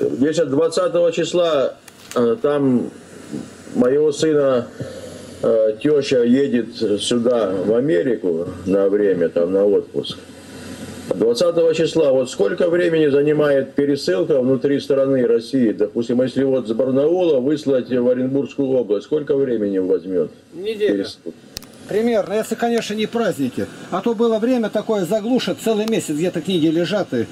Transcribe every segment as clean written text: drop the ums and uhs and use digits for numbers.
если 20 числа там моего сына теща едет сюда, в Америку, на время, там, на отпуск. 20 числа, вот сколько времени занимает пересылка внутри страны России? Допустим, если вот с Барнаула выслать в Оренбургскую область, сколько времени возьмет? Неделю. Примерно, если, конечно, не праздники. А то было время такое, заглушат, целый месяц где-то книги лежат. И...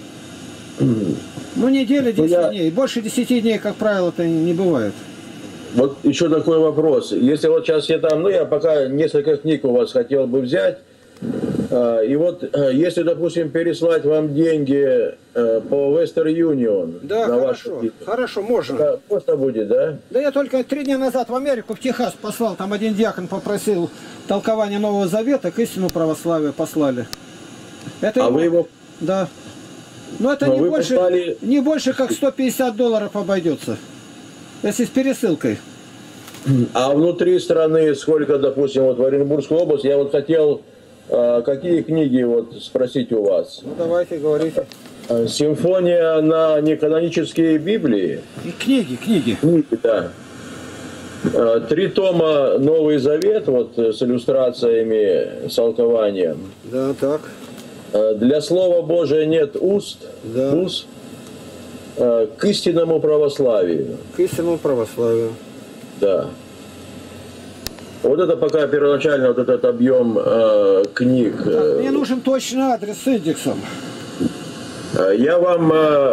Ну, неделя, 10 дней. Больше 10 дней, как правило, это не бывает. Вот еще такой вопрос. Если вот сейчас я там, ну, я пока несколько книг у вас хотел бы взять. И вот, если, допустим, переслать вам деньги по Western Union, да, на хорошо, хорошо, можно. Просто будет, да? Да я только 3 дня назад в Америку, в Техас послал, там один диакон попросил толкование Нового Завета к истину православия послали. Это вы его... Да. Но это не больше как $150 обойдется, если с пересылкой. А внутри страны сколько, допустим, вот в Оренбургскую область, я вот хотел... Какие книги, вот, спросить у вас? Ну, давайте, говорите. Симфония на неканонические Библии. И книги. Книги, да. 3 тома Новый Завет, вот, с иллюстрациями, с толкованием. Да, так. Для Слова Божия нет уст. Да. Уст. К истинному православию. К истинному православию. Да. Вот это пока первоначально вот этот объем книг. Так, мне нужен точный адрес с индексом. Я вам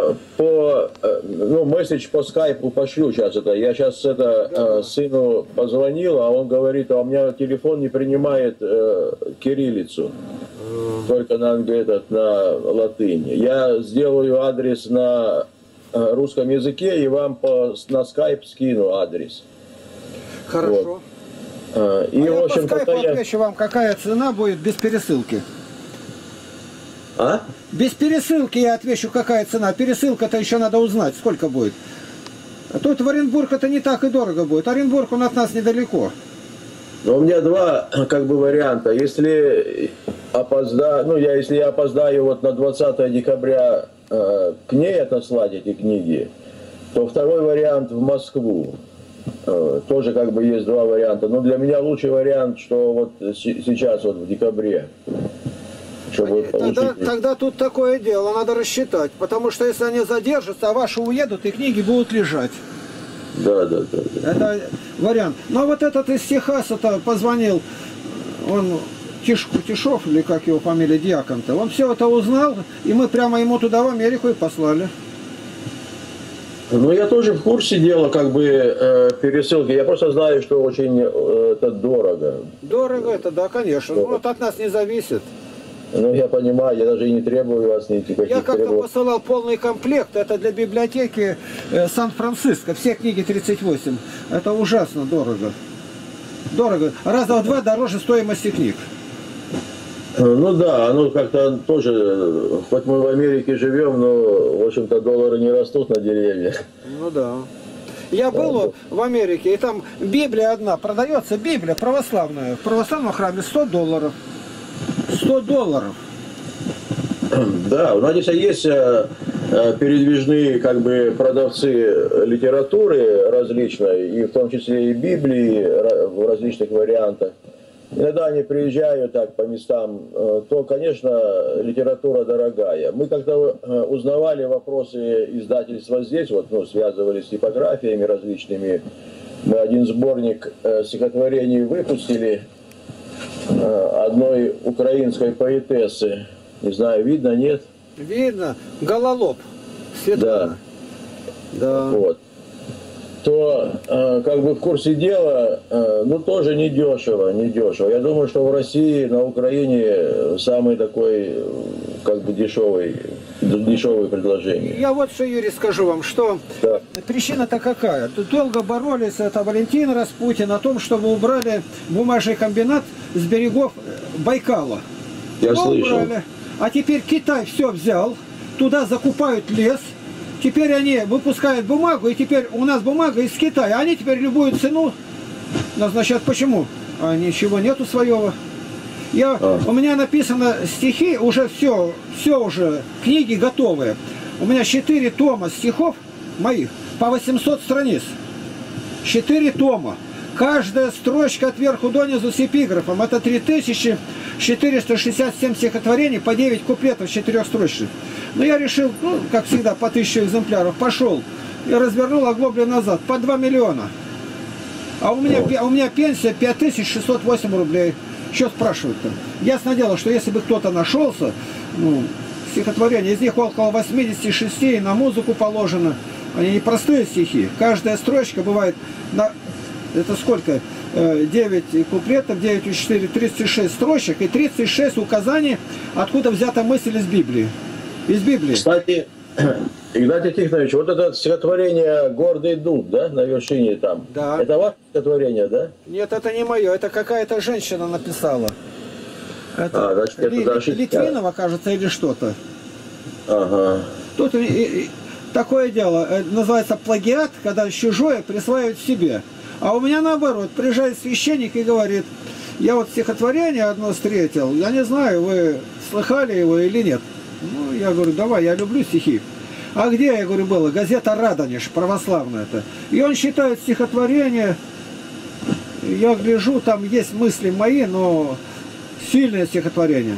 месседж по скайпу пошлю сейчас это. Я сейчас сыну позвонил, а он говорит, а у меня телефон не принимает кириллицу, только на латыни. Я сделаю адрес на русском языке и вам на скайп скину адрес. Хорошо. Вот. И, я в общем, по скайпу отвечу вам, какая цена будет без пересылки. А? Без пересылки я отвечу, какая цена. Пересылка-то еще надо узнать, сколько будет. А тут в Оренбург это не так и дорого будет. Оренбург, он от нас недалеко. Но у меня два варианта. Если если я опоздаю вот на 20 декабря к ней отослать эти книги, то второй вариант в Москву. Тоже есть 2 варианта. Но для меня лучший вариант, что вот сейчас, вот в декабре. Тогда тут такое дело, надо рассчитать. Потому что если они задержатся, а ваши уедут, и книги будут лежать. Да. Это вариант. Но вот этот из Техаса-то позвонил, он Тишов, или как его фамилия, диакон-то, он все это узнал, и мы прямо ему туда, в Америку, и послали. Ну, я тоже в курсе дела, пересылки. Я просто знаю, что очень это дорого. Дорого это, да, конечно. Ну, вот от нас не зависит. Ну, я понимаю, я даже и не требую вас никаких Я как-то посылал полный комплект, это для библиотеки Сан-Франциско, все книги 38. Это ужасно дорого. Дорого. Раза в 2 дороже стоимости книг. Ну да, оно как-то тоже, хоть мы в Америке живем, но, в общем-то, доллары не растут на деревьях. Ну да. Я был в Америке, и там Библия одна продается, Библия православная, в православном храме $100. $100. Да, у нас здесь есть передвижные продавцы литературы различной, и в том числе и Библии в различных вариантах. Иногда они приезжают так по местам, то, конечно, литература дорогая. Мы как-то узнавали вопросы издательства здесь, связывались с типографиями различными. Мы один сборник стихотворений выпустили одной украинской поэтессы. Не знаю, видно, нет? Видно. Гололоб. Светлана. Да. Вот. То в курсе дела, тоже недешево. Я думаю, что в России, на Украине самый такой, дешевый предложение. Я вот что, Юрий, скажу вам, что причина-то какая? Тут долго боролись, это Валентин Распутин, о том, чтобы убрали бумажный комбинат с берегов Байкала. Я слышал. Убрали. А теперь Китай все взял, туда закупают лес. Теперь они выпускают бумагу, и теперь у нас бумага из Китая. Они теперь любую цену назначают. Почему? А ничего нету своего. У меня написано стихи, уже все уже, книги готовые. У меня 4 тома стихов моих по 800 страниц. 4 тома. Каждая строчка от верху до низу с эпиграфом. Это 3467 стихотворений по 9 куплетов 4-строчных. Но я решил, ну, как всегда, по 1000 экземпляров. Пошел и развернул оглоблю назад. По 2 миллиона. А у меня пенсия 5608 рублей. Что спрашивают-то? Ясно дело, что если бы кто-то нашелся, ну, стихотворение, из них около 86 и на музыку положено. Они не простые стихи. Каждая строчка бывает на... Это сколько? 9 куплетов, 9 и 4, 36 строчек и 36 указаний, откуда взята мысль из Библии. Из Библии. Кстати, Игнатий Тихонович, вот это стихотворение «Гордый дуб», да, на вершине там. Да. Это ваше стихотворение, да? Нет, это не мое, это какая-то женщина написала. Это значит, это Литвинова, кажется, или что-то. Ага. Тут такое дело, называется плагиат, когда чужое присваивает себе. А у меня наоборот, приезжает священник и говорит, я вот стихотворение одно встретил, я не знаю, вы слыхали его или нет. Ну, я говорю, давай, я люблю стихи. А где, я говорю, было? Газета «Радонеж», православная это. И он считает стихотворение, я гляжу, там есть мысли мои, но сильное стихотворение.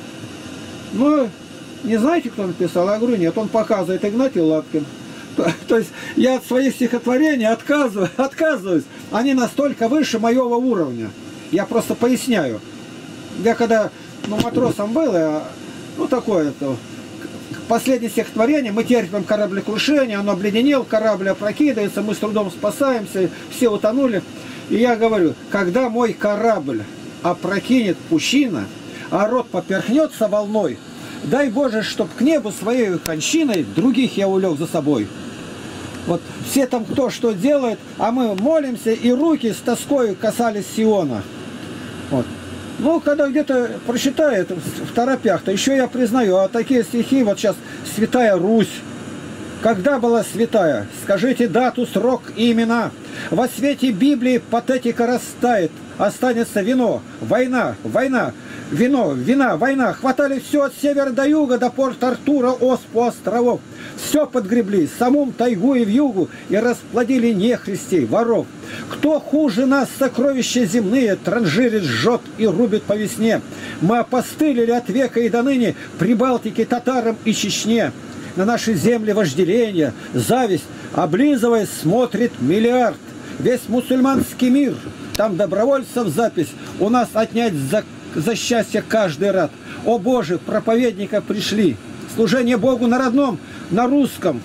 Ну, не знаете, кто написал? Я говорю, нет, он показывает Игнатий Лапкин. То есть я от своих стихотворений отказываюсь. Они настолько выше моего уровня. Я просто поясняю. Я когда матросом был, ну такое, последнее стихотворение, мы терпим кораблекрушение, оно обледенел, корабль опрокидывается, мы с трудом спасаемся, все утонули. И я говорю, когда мой корабль опрокинет пучина, а рот поперхнется волной, дай Боже, чтоб к небу своей кончиной других я улег за собой. Вот все там кто что делает, а мы молимся, и руки с тоской касались Сиона. Вот. Ну, когда где-то прочитает в торопях-то, еще я признаю, а такие стихи, вот сейчас «Святая Русь». Когда была святая? Скажите дату, срок и имена. Во свете Библии патетика растает. Останется вино, война, война, вино, вина, война. Хватали все от севера до юга, до порт Артура, Оспу, островов. Все подгребли, самум тайгу и вьюгу, и расплодили нехристей, воров. Кто хуже нас сокровища земные транжирит, жжет и рубит по весне? Мы опостылили от века и до ныне Прибалтике, татарам и Чечне. На наши земли вожделение, зависть, облизываясь, смотрит миллиард. Весь мусульманский мир, там добровольцев запись, у нас отнять за счастье каждый рад. О Боже, проповедника пришли, служение Богу на родном, на русском,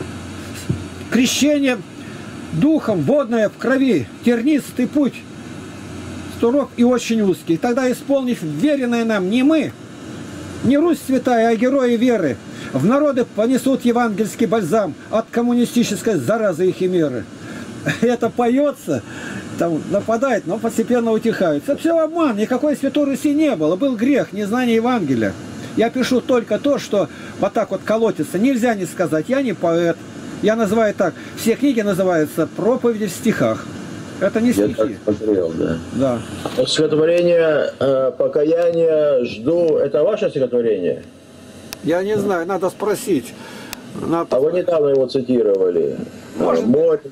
крещение духом, водное в крови, тернистый путь, суров и очень узкий. Тогда, исполнив веренное нам, не мы, не Русь святая, а герои веры, в народы понесут евангельский бальзам от коммунистической заразы и химеры. Это поется, там нападает, но постепенно утихает. Это все обман, никакой Святой Руси не было, был грех, незнание Евангелия. Я пишу только то, что вот так вот колотится, нельзя не сказать, я не поэт. Я называю так, все книги называются «Проповеди в стихах». Это не стихи. Я так смотрел, да. Да. Стихотворение «Покаяние жду» – это ваше стихотворение? Я не знаю, надо спросить. А вы недавно его цитировали. Может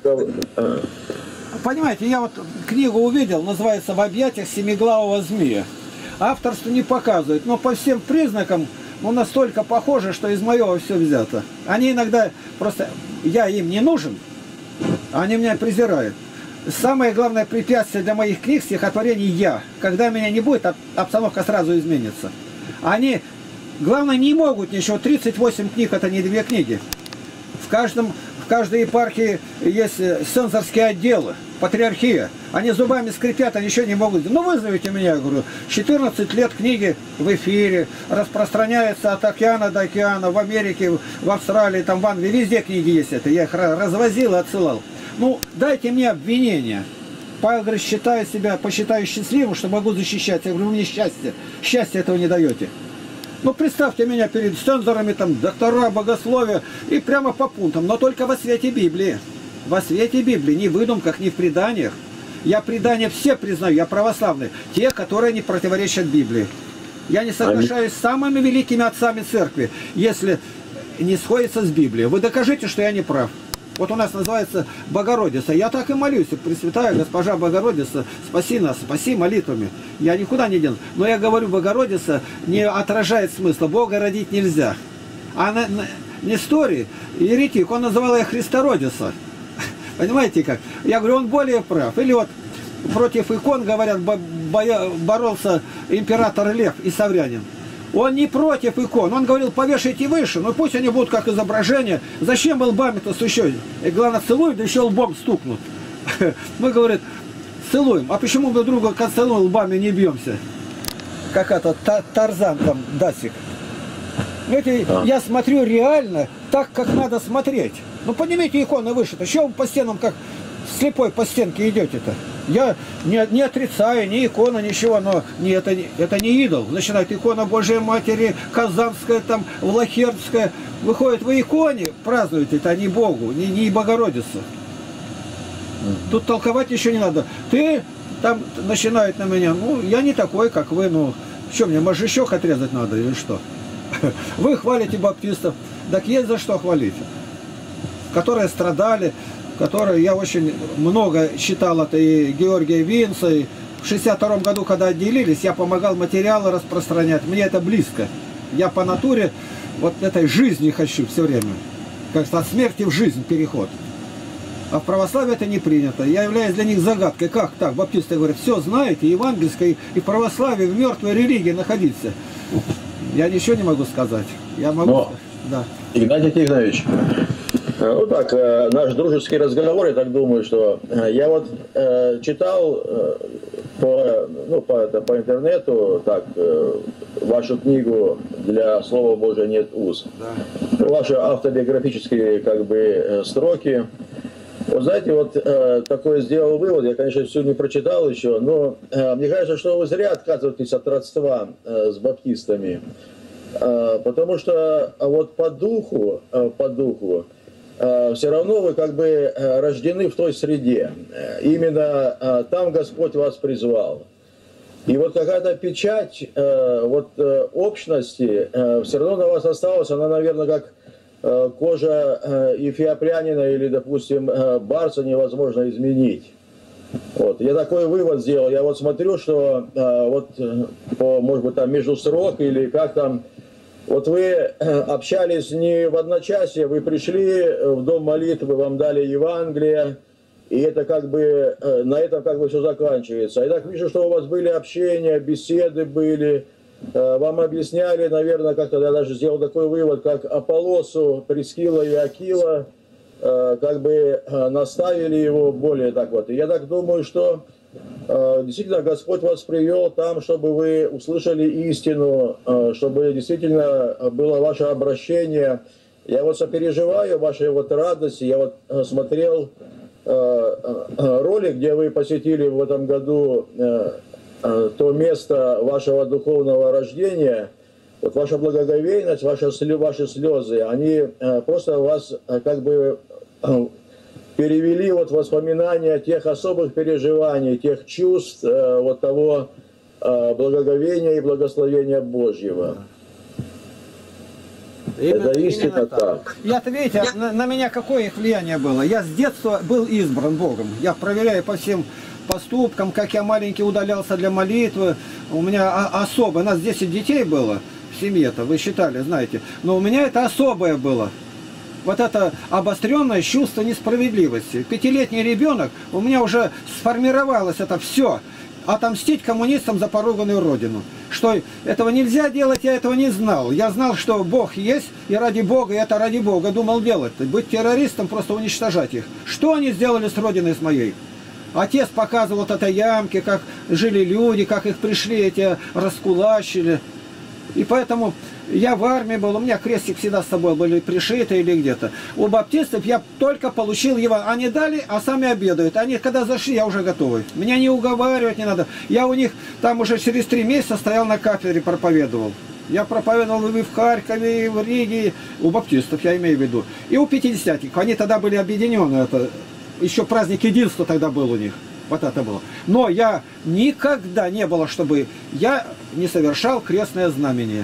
Понимаете, я вот книгу увидел, называется «В объятиях семиглавого змея». Авторство не показывает, но по всем признакам настолько похоже, что из моего все взято. Они иногда просто... Я им не нужен, они меня презирают. Самое главное препятствие для моих книг, стихотворений я. Когда меня не будет, обстановка сразу изменится. Они, главное, не могут ничего. 38 книг – это не 2 книги. В каждой епархии есть цензорские отделы, патриархия. Они зубами скрипят, они ничего не могут. Ну, вызовите меня, я говорю. 14 лет книги в эфире, распространяются от океана до океана, в Америке, в Австралии, там в Англии, везде книги есть это. Я их развозил и отсылал. Ну, дайте мне обвинение. Павел говорит, посчитаю счастливым, что могу защищать. Я говорю, мне счастье. Счастья этого не даете. Ну, представьте меня перед цензорами, там, доктора богословия, и прямо по пунктам, но только во свете Библии. Во свете Библии, не в выдумках, не в преданиях. Я предания все признаю, я православный. Те, которые не противоречат Библии. Я не соглашаюсь с самыми великими отцами церкви. Если не сходится с Библией. Вы докажите, что я не прав. Вот у нас называется Богородица. Я так и молюсь. Пресвятая Госпожа Богородица, спаси нас, спаси молитвами. Я никуда не денусь. Но я говорю, Богородица не отражает смысла. Бога родить нельзя. А на Несторий, еретик, он называл ее Христородица. Понимаете как? Я говорю, он более прав. Или вот против икон, говорят, боролся император Лев и Саврянин. Он не против икон, он говорил, повешайте выше, но пусть они будут как изображения. Зачем лбами-то сущой? И главное, целуют, да еще лбом стукнут. Мы, говорит, целуем. А почему мы друга как целуем, лбами не бьемся? Как это, Тарзан там, Дасик. Знаете, я смотрю реально так, как надо смотреть. Ну, поднимите иконы выше, еще вы по стенам, как слепой по стенке идете-то. Я не отрицаю ни икона, ничего, но это не идол. Начинает икона Божьей Матери, Казанская, там, Влахердская. Выходит, вы иконе празднуете, а не Богу, не Богородицу. Тут толковать еще не надо. Ты там начинает на меня, ну, я не такой, как вы, ну, что мне, мозжечок отрезать надо или что? Вы хвалите баптистов, так есть за что хвалить. Которые страдали, которые я очень много читал, это и Георгия Винца, и в 62 году, когда отделились, я помогал материалы распространять, мне это близко. Я по натуре вот этой жизни хочу все время, как от смерти в жизнь переход. А в православии это не принято. Я являюсь для них загадкой. Как так? Баптисты говорят, все знаете, евангельское, и в православии, в мертвой религии находиться. Я ничего не могу сказать. Я могу... Но, да. Игнатий Тихонович, ну так, наш дружеский разговор, я так думаю, что я вот читал по интернету так, вашу книгу «Для Слова Божия нет уз». Да. Ваши автобиографические как бы строки. Вот знаете, вот такой сделал вывод, я, конечно, все не прочитал еще, но мне кажется, что вы зря отказываетесь от родства с баптистами. Потому что вот по духу, все равно вы как бы рождены в той среде. Именно там Господь вас призвал. И вот какая-то печать общности все равно на вас осталась. Она, наверное, как кожа эфиоплянина или, допустим, барса невозможно изменить. Вот. Я такой вывод сделал. Я вот смотрю, что может быть, там между срок или как там, вот вы общались не в одночасье, вы пришли в дом молитвы, вам дали Евангелие, и это как бы, на этом как бы все заканчивается. Я так вижу, что у вас были общения, беседы были, вам объясняли, наверное, как-то я даже сделал такой вывод, как Аполлосу, Прискила и Акила, как бы наставили его более так вот. И я так думаю, что действительно Господь вас привел там, чтобы вы услышали истину, чтобы действительно было ваше обращение. Я вот сопереживаю вашей вот радости. Я вот смотрел ролик, где вы посетили в этом году то место вашего духовного рождения. Вот ваша благоговейность, ваши слезы, они просто вас как бы перевели вот воспоминания тех особых переживаний, тех чувств, вот того благоговения и благословения Божьего. Это истинно так. Я-то, видите, на меня какое их влияние было? Я с детства был избран Богом. Я проверяю по всем поступкам, как я маленький удалялся для молитвы. У меня особо, нас 10 детей было в семье-то, вы считали, знаете. Но у меня это особое было. Вот это обостренное чувство несправедливости. 5-летний ребенок, у меня уже сформировалось это все. Отомстить коммунистам за поруганную родину. Что этого нельзя делать, я этого не знал. Я знал, что Бог есть, и ради Бога, и это ради Бога думал делать. Быть террористом, просто уничтожать их. Что они сделали с родиной с моей? Отец показывал вот это ямки, как жили люди, как их пришли, эти раскулачили. И поэтому я в армии был, у меня крестик всегда с собой были пришиты или где-то. У баптистов я только получил его, они дали, а сами обедают. Они когда зашли, я уже готовый. Меня не уговаривать не надо. Я у них там уже через 3 месяца стоял на кафедре, проповедовал. Я проповедовал и в Харькове, и в Риге, у баптистов я имею в виду. И у пятидесятников, они тогда были объединены, это еще праздник единства тогда был у них. Вот это было. Но я никогда не было, чтобы я не совершал крестное знамение.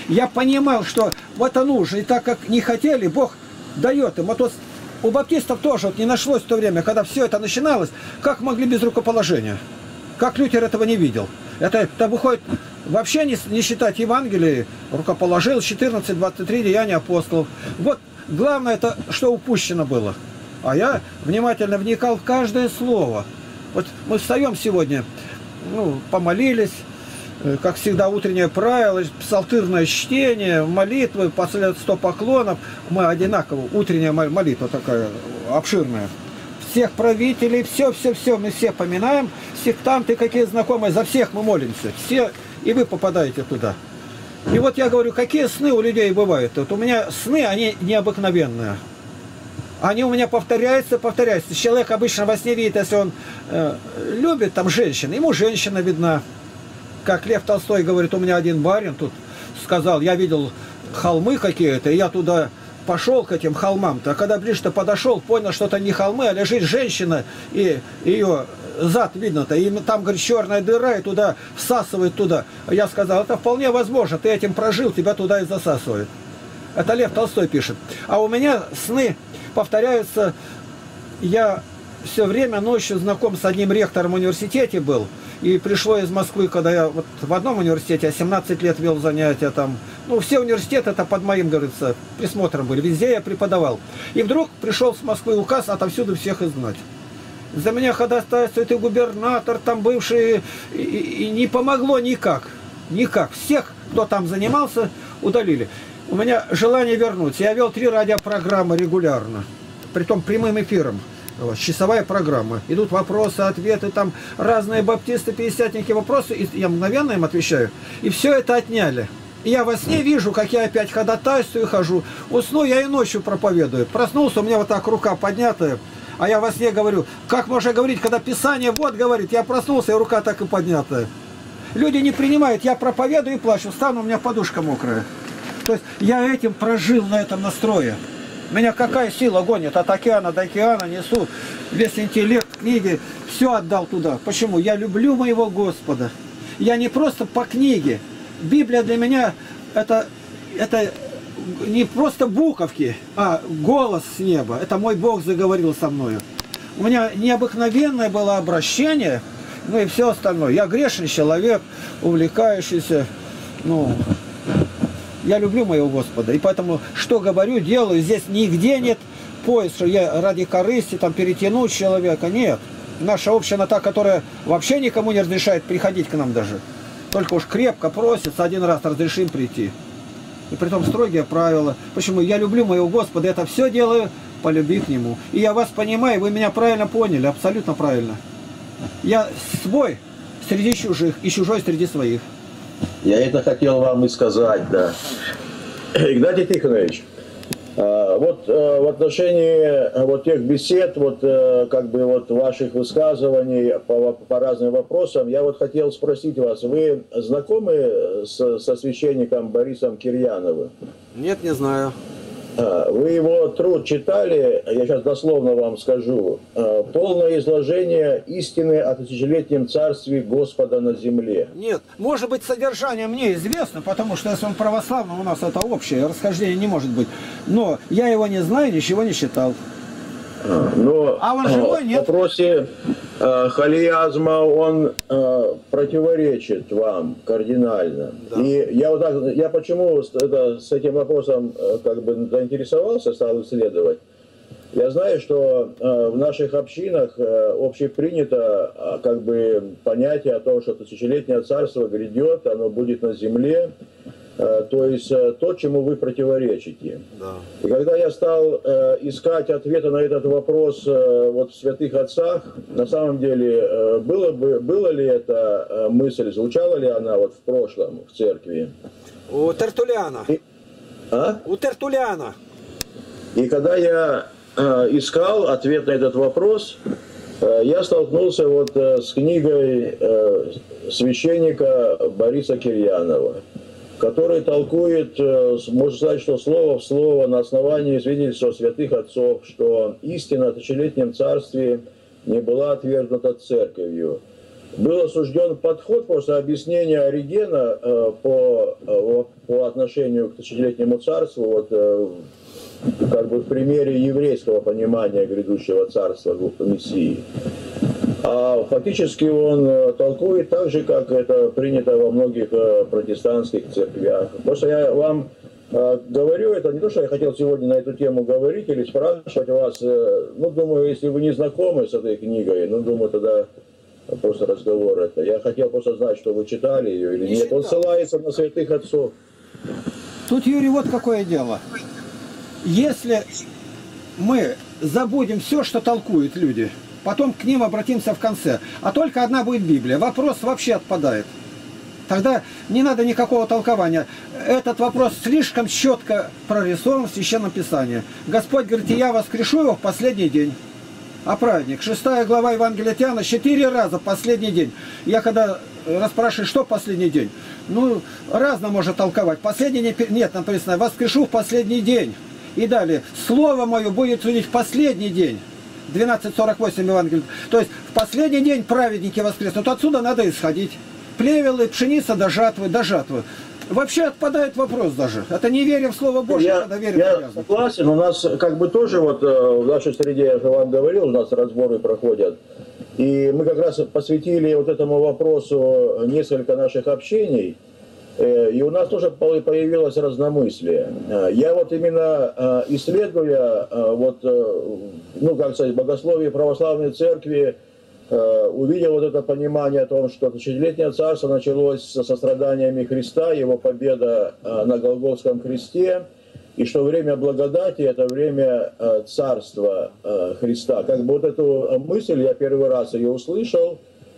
Я понимал, что вот оно уже, и так как не хотели, Бог дает им. Вот у баптистов тоже вот не нашлось в то время, когда все это начиналось, как могли без рукоположения? Как Лютер этого не видел? Это выходит вообще не считать Евангелие, рукоположил 14-23 деяния апостолов. Вот главное это, что упущено было. А я внимательно вникал в каждое слово. Вот мы встаем сегодня, помолились, как всегда, утреннее правило, псалтырное чтение, молитвы, после 100 поклонов. Мы одинаково, утренняя молитва такая обширная. Всех правителей, все, мы всех поминаем, сектанты какие знакомые, за всех мы молимся. Все, и вы попадаете туда. И вот я говорю, какие сны у людей бывают. Вот у меня сны, они необыкновенные. Они у меня повторяются. Человек обычно во сне видит, если он любит там женщин, ему женщина видна. Как Лев Толстой говорит, у меня один барин тут сказал, я видел холмы какие-то, и я туда пошел к этим холмам-то. А когда ближе-то подошел, понял, что это не холмы, а лежит женщина, и ее зад видно-то. И там, говорит, черная дыра, и туда всасывает туда. Я сказал, это вполне возможно, ты этим прожил, тебя туда и засасывает. Это Лев Толстой пишет. А у меня сны повторяются. Я все время ночью знаком с одним ректором в университете был. И пришло из Москвы, когда я вот в одном университете, 17 лет вел занятия там. Все университеты это под моим, говорится, присмотром были. Везде я преподавал. И вдруг пришел с Москвы указ отовсюду всех изгнать. За меня ходатайствует и губернатор там бывший, и не помогло никак. Никак. Всех, кто там занимался, удалили. У меня желание вернуться. Я вел 3 радиопрограммы регулярно. Притом прямым эфиром. Часовая программа. Идут вопросы, ответы, там разные баптисты, пятидесятники, вопросы. И я мгновенно им отвечаю. И все это отняли. И я во сне вижу, как я опять ходатайствую, хожу. Усну, я и ночью проповедую. Проснулся, у меня вот так рука поднятая. А я во сне говорю, как можно говорить, когда Писание вот говорит, я проснулся, и рука так и поднятая. Люди не принимают, я проповедую и плачу. Встану, у меня подушка мокрая. То есть я этим прожил на этом настрое. Меня какая сила гонит? От океана до океана несу. Весь интеллект, книги, все отдал туда. Почему? Я люблю моего Господа. Я не просто по книге. Библия для меня это не просто буковки, а голос с неба. Это мой Бог заговорил со мною. У меня необыкновенное было обращение, и все остальное. Я грешный человек, увлекающийся, я люблю моего Господа, и поэтому, что говорю, делаю, здесь нигде нет поиска, что я ради корысти там перетянуть человека, нет. Наша община та, которая вообще никому не разрешает приходить к нам даже. Только уж крепко просится, один раз разрешим прийти. И притом строгие правила. Почему? Я люблю моего Господа, это все делаю по любви к Нему. И я вас понимаю, вы меня правильно поняли, абсолютно правильно. Я свой среди чужих и чужой среди своих. Я это хотел вам и сказать, да. Игнатий Тихонович, вот в отношении вот тех бесед, ваших высказываний по разным вопросам, я вот хотел спросить вас, вы знакомы со священником Борисом Кирьяновым? Нет, не знаю. Вы его труд читали, я сейчас дословно вам скажу, полное изложение истины о тысячелетнем царстве Господа на земле. Нет, может быть, содержание мне известно, потому что если он православный, у нас это общее, расхождение не может быть. Но я его не знаю, ничего не читал. Но он живой, нет? В вопросе халиазма он противоречит вам кардинально. Да. И я почему с этим вопросом заинтересовался, стал исследовать. Я знаю, что в наших общинах общепринято понятие о том, что тысячелетнее царство грядет, оно будет на земле. То есть то, чему вы противоречите. Да. И когда я стал искать ответы на этот вопрос в святых отцах, на самом деле, была ли эта мысль, звучала ли она в прошлом в церкви? У Тертулиана. У Тертулиана. И когда я искал ответ на этот вопрос, я столкнулся с книгой священника Бориса Кирьянова, который толкует, можно сказать, что слово в слово на основании свидетельства святых отцов, что истина о тысячелетнем царстве не была отвергнута церковью. был осужден подход после объяснения Оригена по отношению к тысячелетнему царству, вот, как бы в примере еврейского понимания грядущего царства Мессии. А фактически он толкует так же, как это принято во многих протестантских церквях. Просто я вам говорю, это не то, что я хотел сегодня на эту тему говорить или спрашивать вас. Ну, думаю, если вы не знакомы с этой книгой, ну, думаю, тогда просто разговор это. Я хотел просто знать, что вы читали ее или нет. Он ссылается на святых отцов. Тут, Юрий, вот какое дело. Если мы забудем все, что толкуют люди, потом к ним обратимся в конце, а только одна будет Библия, вопрос вообще отпадает. Тогда не надо никакого толкования. Этот вопрос слишком четко прорисован в Священном Писании. Господь говорит, и я воскрешу его в последний день. А праздник, 6 глава Евангелия от Иоанна, 4 раза последний день. Я когда расспрашиваю, что последний день, ну, разно можно толковать. Последний день, нет, написано, воскрешу в последний день. И далее, слово мое будет судить в последний день. 12:48 Евангелие. То есть в последний день праведники воскреснут. Отсюда надо исходить. Плевелы, пшеница до жатвы, до жатвы. Вообще отпадает вопрос даже. Это не веря в Слово Божье, когда верим в Я согласен, у нас как бы тоже вот в нашей среде, я же вам говорил, у нас разборы проходят. И мы как раз посвятили вот этому вопросу несколько наших общений. И у нас тоже появилось разномыслие. Я вот именно исследуя, вот, ну как сказать, богословие православной церкви, увидел вот это понимание о том, что тысячелетнее царство началось со страданиями Христа, его победа на Голгофском кресте, и что время благодати – это время царства Христа. Как бы вот эту мысль я первый раз ее услышал,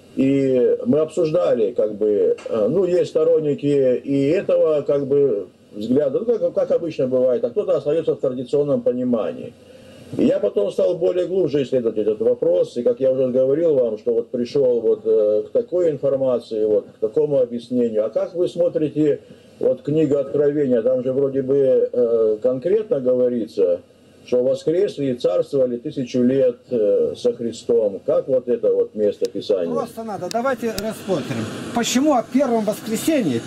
и мы обсуждали, как бы, ну, есть сторонники и этого, как бы, взгляда, ну, как обычно бывает, а кто-то остается в традиционном понимании. И я потом стал более глубже исследовать этот вопрос, и как я уже говорил вам, что вот пришел вот к такой информации, вот к такому объяснению. А как вы смотрите, вот книга Откровения, там же вроде бы конкретно говорится, что воскресли и царствовали 1000 лет со Христом. Как вот это вот место Писания? Просто надо, давайте рассмотрим. Почему о первом воскресенье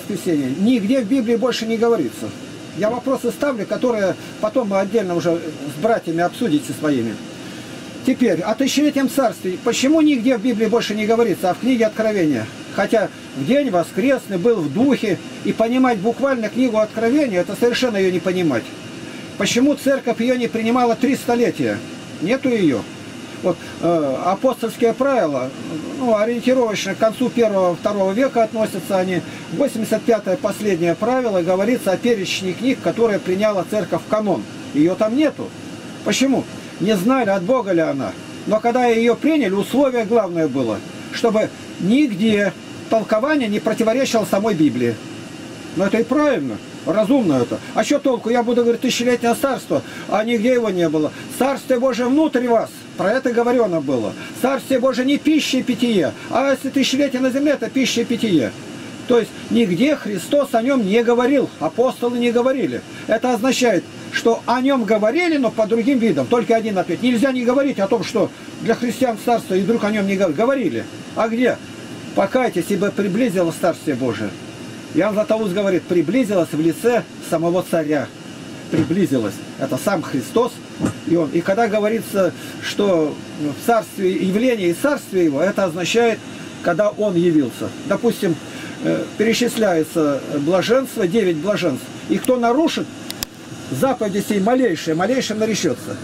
нигде в Библии больше не говорится? Я вопросы ставлю, которые потом мы отдельно уже с братьями обсудите своими. Теперь, о тысячелетнем царстве. Почему нигде в Библии больше не говорится, а в книге Откровения? Хотя в день воскресный был в духе, и понимать буквально книгу Откровения, это совершенно ее не понимать. Почему церковь ее не принимала 3 столетия? Нету ее. Вот, апостольские правила, ну, ориентировочно к концу 1-2 века относятся они. 85-е последнее правило говорится о перечне книг, которые приняла церковь в канон. Ее там нету. Почему? Не знали, от Бога ли она. Но когда ее приняли, условие главное было, чтобы нигде толкование не противоречило самой Библии. Но это и правильно. Разумно это. А что толку? Я буду говорить тысячелетнее царство, а нигде его не было. Царствие Божие внутрь вас. Про это говорено было. Царствие Божие не пища и питье. А если тысячелетие на земле, это пища и питье. То есть нигде Христос о нем не говорил. Апостолы не говорили. Это означает, что о нем говорили, но по другим видам. Только один ответ. Нельзя не говорить о том, что для христиан царство, и вдруг о нем не говорили. А где? Покайтесь, ибо приблизилось Царствие Божие. Иоанн Златоуст говорит, приблизилась в лице самого царя. Приблизилась. Это сам Христос. И когда говорится, что в царстве явление и царствие его, это означает, когда он явился. Допустим, перечисляется блаженство, 9 блаженств. И кто нарушит заповеди сей малейшее, малейшим наречется.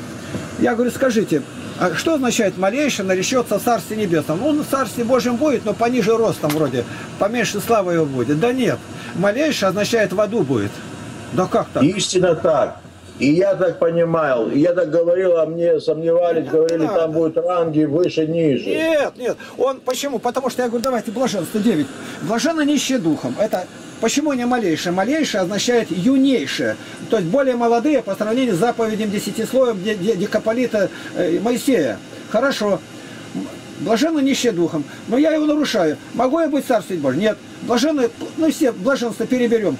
Я говорю, скажите, а что означает малейшее наречется в Царстве Небесном? Он в Царстве Божьем будет, но пониже ростом вроде, поменьше славы его будет. Да нет, малейшее означает в аду будет. Да как так? Истинно так. И я так понимал, и я так говорил, а мне сомневались, нет, говорили, там будут ранги выше, ниже. Нет, нет. Он, почему? Потому что я говорю, давайте блаженство 9. Блаженно нищие духом. Это почему не малейшее? Малейшее означает юнейшее. То есть более молодые по сравнению с заповедям 10-слоем дикополита Моисея. Хорошо. Блаженно нищие духом. Но я его нарушаю. Могу я быть царствовать Божьим? Нет. Блаженны, ну все блаженство переберем.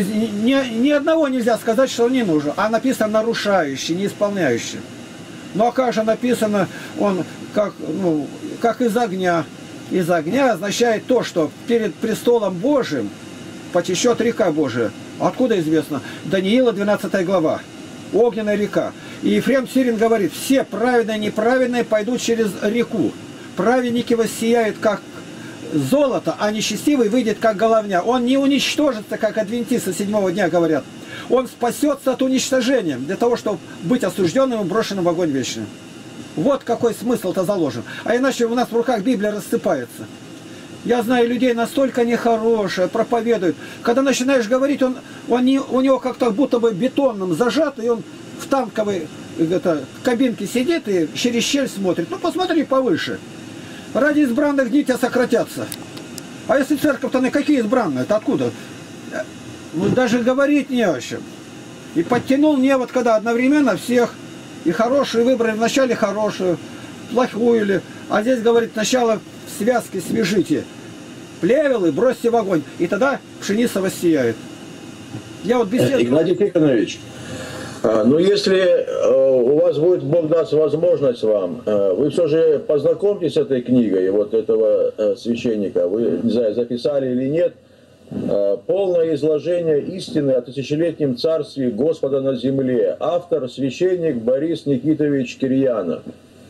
Ни одного нельзя сказать, что он не нужен. А написано нарушающий, не исполняющий. Ну а как же написано, он как, ну, как из огня, из огня означает то, что перед престолом Божиим потечет река Божия. Откуда известно? Даниила 12 глава. Огненная река. И Ефрем Сирин говорит, все праведные и неправедные пойдут через реку. Праведники воссияют, как золото, а нечестивый выйдет, как головня. Он не уничтожится, как адвентисты 7-го дня говорят. Он спасется от уничтожения, для того, чтобы быть осужденным и брошенным в огонь вечный. Вот какой смысл-то заложен. А иначе у нас в руках Библия рассыпается. Я знаю людей настолько нехорошие, проповедуют. Когда начинаешь говорить, у него как-то будто бы бетонным зажат, и он в танковой кабинке сидит и через щель смотрит. Ну, посмотри повыше. Ради избранных дней тебя сократятся. А если церковь-то на какие избранные? Это откуда? Ну, даже говорить не о чем. И подтянул невод, когда одновременно всех, и хорошую выбрали, вначале хорошую, плохую ли. А здесь, говорит, сначала связки свяжите. Плевелы бросьте в огонь. И тогда пшеница воссияет. Я вот беседую... Игнатий Тихонович, ну если у вас будет, Бог даст возможность вам, вы все же познакомьтесь с этой книгой, вот этого священника. Вы, не знаю, записали или нет. Полное изложение истины о тысячелетнем царстве Господа на земле. Автор священник Борис Никитович Кирьянов.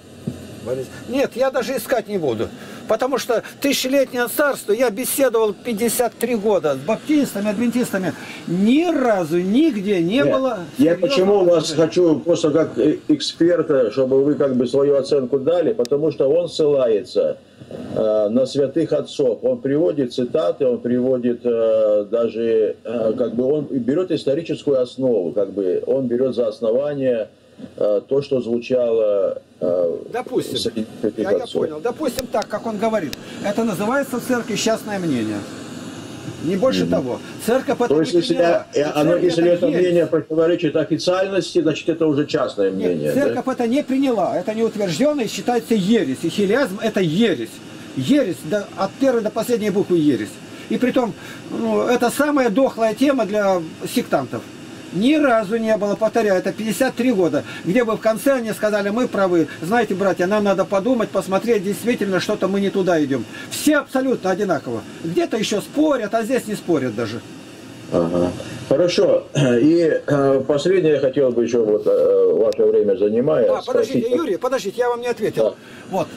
Нет, я даже искать не буду. Потому что тысячелетнее царство, я беседовал 53 года с баптистами, адвентистами. Ни разу, нигде не было... Я почему вас хочу просто как эксперта, чтобы вы как бы свою оценку дали, потому что он ссылается на святых отцов. Он приводит цитаты, он приводит даже, как бы он берет историческую основу, как бы он берет за основание то, что звучало... Допустим, я понял. Допустим так, как он говорит. Это называется в церкви частное мнение. Не больше того. Церковь это не приняла. Если это мнение противоречит официальности, значит это уже частное мнение. Нет, церковь это не приняла. Это не утверждено и считается ересь. И хилиазм это ересь. Ересь от первой до последней буквы ересь. И притом, это самая дохлая тема для сектантов. Ни разу не было, повторяю, это 53 года, где бы в конце они сказали, мы правы. Знаете, братья, нам надо подумать, посмотреть, действительно, что-то мы не туда идем. Все абсолютно одинаково. Где-то еще спорят, а здесь не спорят даже. Ага. Хорошо. И последнее я хотел бы еще, вот ваше время занимая. Подождите, Юрий, подождите, я вам не ответил. Да. Вот.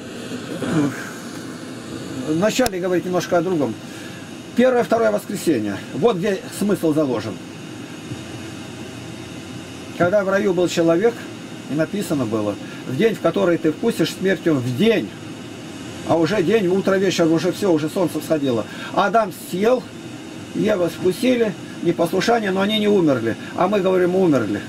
Вначале говорить немножко о другом. Первое, второе воскресенье. Вот где смысл заложен. Когда в раю был человек, и написано было, в день, в который ты вкусишь смертью, в день, а уже день, утро, вечер, уже все, уже солнце всходило. Адам съел, Ева вкусили, непослушание, но они не умерли. А мы говорим, умерли.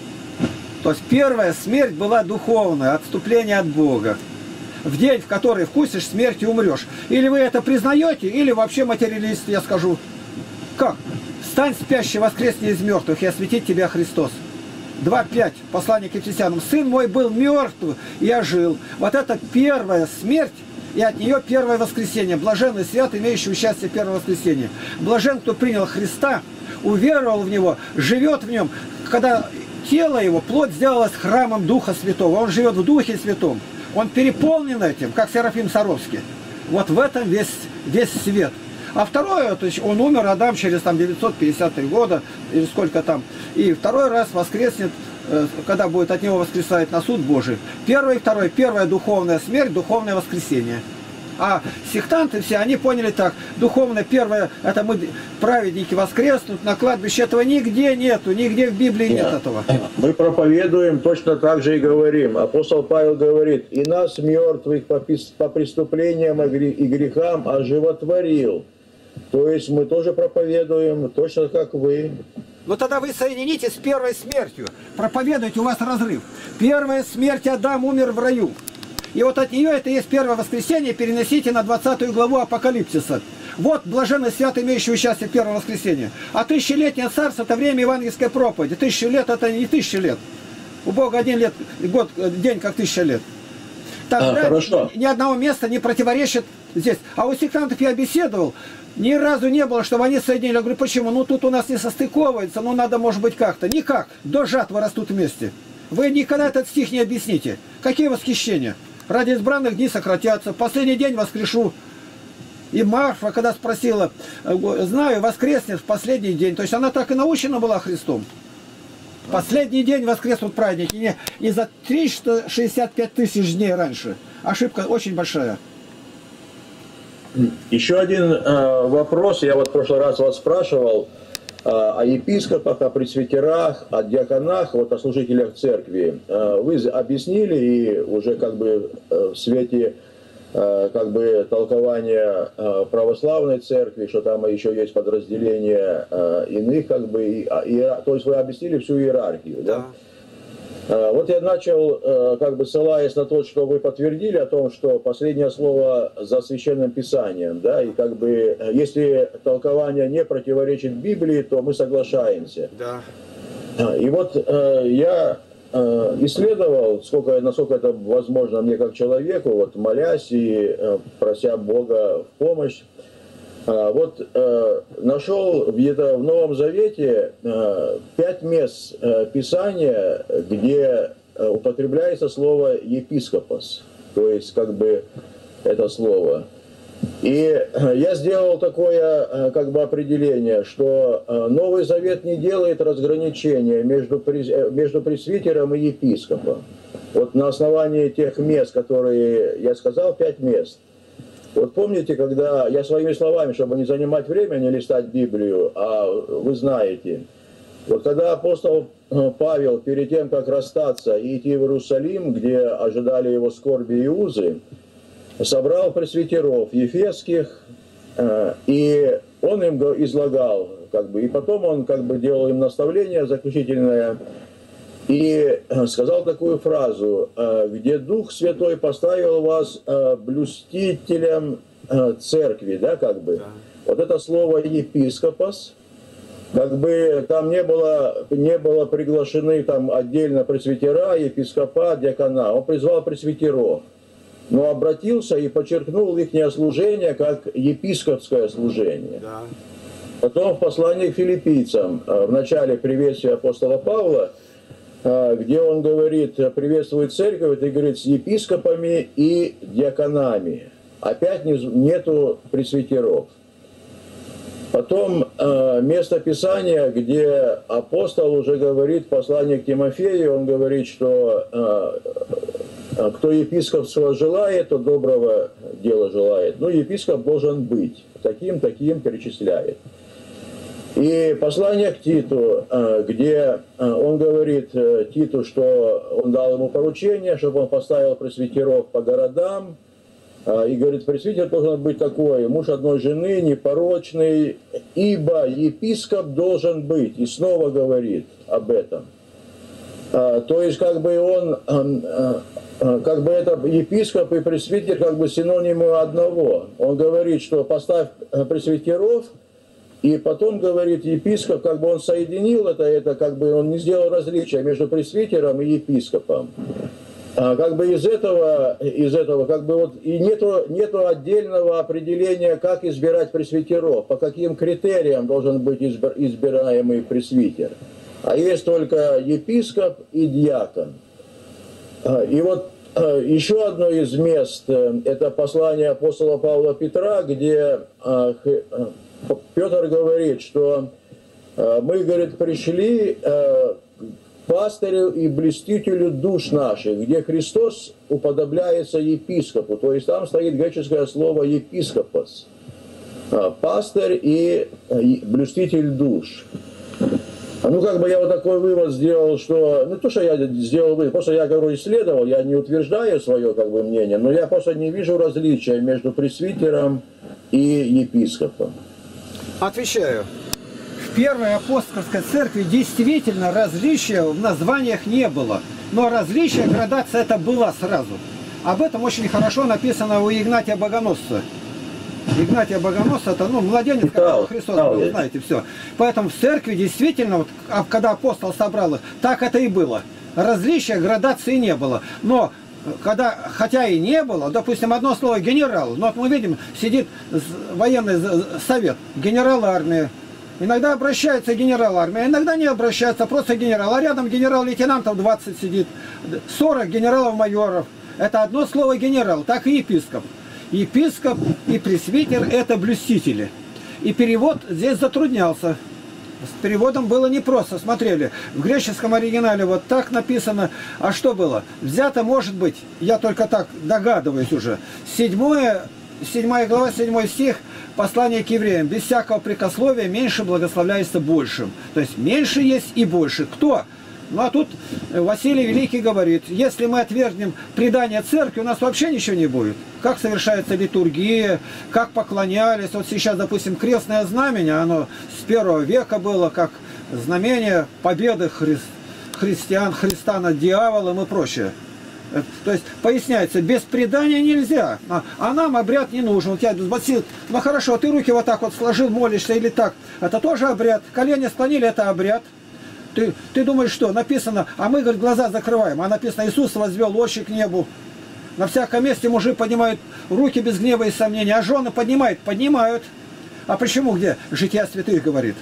То есть первая смерть была духовная, отступление от Бога. В день, в который вкусишь смерть, умрешь. Или вы это признаете, или вообще материалист, я скажу. Как? Встань, спящий, воскресни из мертвых, и осветит тебя Христос. 2.5, послание к Ефесянам. Сын мой был мертв, я жил. Вот это первая смерть, и от нее первое воскресенье. Блаженный свят, имеющий участие в первом воскресенье. Блажен, кто принял Христа, уверовал в Него, живет в Нем. Когда тело Его, плоть сделалась храмом Духа Святого, Он живет в Духе Святом. Он переполнен этим, как Серафим Саровский. Вот в этом весь свет. А второе, то есть он умер, Адам, через 953 года, или сколько там. И второй раз воскреснет, когда будет от него воскресать на суд Божий. Первый и второй. Первая духовная смерть, духовное воскресение. А сектанты все, они поняли так. Духовное первое, это мы, праведники, воскреснут. На кладбище этого нигде нету, нигде в Библии нет этого. Мы проповедуем, точно так же и говорим. Апостол Павел говорит, и нас мертвых по преступлениям и грехам оживотворил. То есть мы тоже проповедуем, точно как вы. Но тогда вы соединитесь с первой смертью. Проповедуйте, у вас разрыв. Первая смерть, Адам умер в раю. И вот от нее это есть первое воскресенье, переносите на 20 главу Апокалипсиса. Вот блаженный свят, имеющий участие в первом воскресенье. А тысячелетнее царство – это время евангельской проповеди. 1000 лет – это не 1000 лет. У Бога один год, день как 1000 лет. Тогда ни одного места не противоречит здесь. А у сектантов я беседовал, ни разу не было, чтобы они соединили. Я говорю, почему? Ну тут у нас не состыковывается, ну надо может быть как-то. Никак. До жатвы растут вместе. Вы никогда этот стих не объясните. Какие восхищения? Ради избранных дней сократятся. В последний день воскрешу. И Марфа, когда спросила, знаю, воскреснет в последний день. То есть она так и научена была Христом. Последний день воскреснут праздники. Не за 365 тысяч дней раньше. Ошибка очень большая. Еще один вопрос. Я вот в прошлый раз вас спрашивал о епископах, о пресвитерах, о диаконах, вот о служителях церкви. Вы объяснили, и уже как бы в свете как бы толкования православной церкви, что там еще есть подразделения иных, как бы, то есть вы объяснили всю иерархию, да? Вот я начал, как бы ссылаясь на то, что вы подтвердили о том, что последнее слово за Священным Писанием, да, и как бы, если толкование не противоречит Библии, то мы соглашаемся. Да. И вот я исследовал, насколько это возможно мне как человеку, вот молясь и прося Бога в помощь, вот нашел где-то в Новом Завете 5 мест Писания, где употребляется слово «епископос», то есть как бы это слово. И я сделал такое как бы определение, что Новый Завет не делает разграничения между пресвитером и епископом. Вот на основании тех мест, которые я сказал, 5 мест. Вот помните, когда я своими словами, чтобы не занимать время, не листать Библию, а вы знаете, вот когда апостол Павел перед тем, как расстаться и идти в Иерусалим, где ожидали его скорби и узы, собрал пресвитеров ефесских, и он им излагал, как бы, и потом он как бы делал им наставление заключительное, и сказал такую фразу: где Дух Святой поставил вас блюстителем церкви, да, как бы. Да. Вот это слово епископос, как бы там не было приглашены там отдельно пресвитера, епископа, диакона. Он призвал пресвитеров, но обратился и подчеркнул их служение как епископское служение. Да. Потом в послании к филиппийцам, в начале приветствия апостола Павла, где он говорит, приветствует церковь, и говорит, с епископами и диаконами. Опять нету пресвитеров. Потом место Писания, где апостол уже говорит в послании к Тимофею, он говорит, что кто епископства желает, то доброго дела желает. Ну, епископ должен быть. Таким перечисляет. И послание к Титу, где он говорит Титу, что он дал ему поручение, чтобы он поставил пресвитеров по городам, и говорит, пресвитер должен быть такой, муж одной жены, непорочный, ибо епископ должен быть, и снова говорит об этом. То есть, как бы он, как бы это епископ и пресвитер, как бы синонимы одного. Он говорит, что поставь пресвитеров, и потом, говорит, епископ, как бы он соединил это как бы он не сделал различия между пресвитером и епископом. Как бы из этого, как бы вот и нету отдельного определения, как избирать пресвитеров, по каким критериям должен быть избираемый пресвитер. А есть только епископ и диакон. И вот еще одно из мест, это послание апостола Павла Петра, где Петр говорит, что мы, говорит, пришли к пастырю и блюстителю душ наших, где Христос уподобляется епископу. То есть там стоит греческое слово епископос. Пастырь и блюститель душ. Ну, как бы я вот такой вывод сделал, что, ну, то, что я сделал вывод, просто я, говорю, исследовал, я не утверждаю свое, как бы, мнение, но я просто не вижу различия между пресвитером и епископом. Отвечаю. В Первой апостольской церкви действительно различия в названиях не было, но различия, градация это была сразу. Об этом очень хорошо написано у Игнатия Богоносца. Игнатия Богоносца, это, ну, младенец, которого Христос был, вы знаете, все. Поэтому в церкви действительно, вот, когда апостол собрал их, так это и было. Различия, градации не было. Но, хотя и не было, допустим, одно слово генерал, но вот мы видим, сидит военный совет, генерал армии. Иногда обращается генерал армии, а иногда не обращается, просто генерал. А рядом генерал-лейтенантов 20 сидит, 40 генералов-майоров. Это одно слово генерал, так и епископ. епископ и пресвитер – это блюстители. И перевод здесь затруднялся. С переводом было непросто. Смотрели, в греческом оригинале вот так написано. А что было? Взято, может быть, я только так догадываюсь уже, 7 глава, 7 стих, послание к евреям. Без всякого прикословия меньше благословляется большим. То есть меньше есть и больше. Кто? Ну а тут Василий Великий говорит, если мы отвергнем предание церкви, у нас вообще ничего не будет. Как совершается литургия, как поклонялись. Вот сейчас, допустим, крестное знамение, оно с 1 века было, как знамение победы христиан, Христа над дьяволом и прочее. То есть, поясняется, без предания нельзя, а нам обряд не нужен. У тебя, ну хорошо, ты руки вот так вот сложил, молишься или так, это тоже обряд. Колени склонили, это обряд. Ты думаешь, что? Написано, а мы, говорит, глаза закрываем. А написано, Иисус возвел очи к небу. На всяком месте мужи поднимают руки без гнева и сомнения. А жены поднимают. А почему где? Жития святых говорит.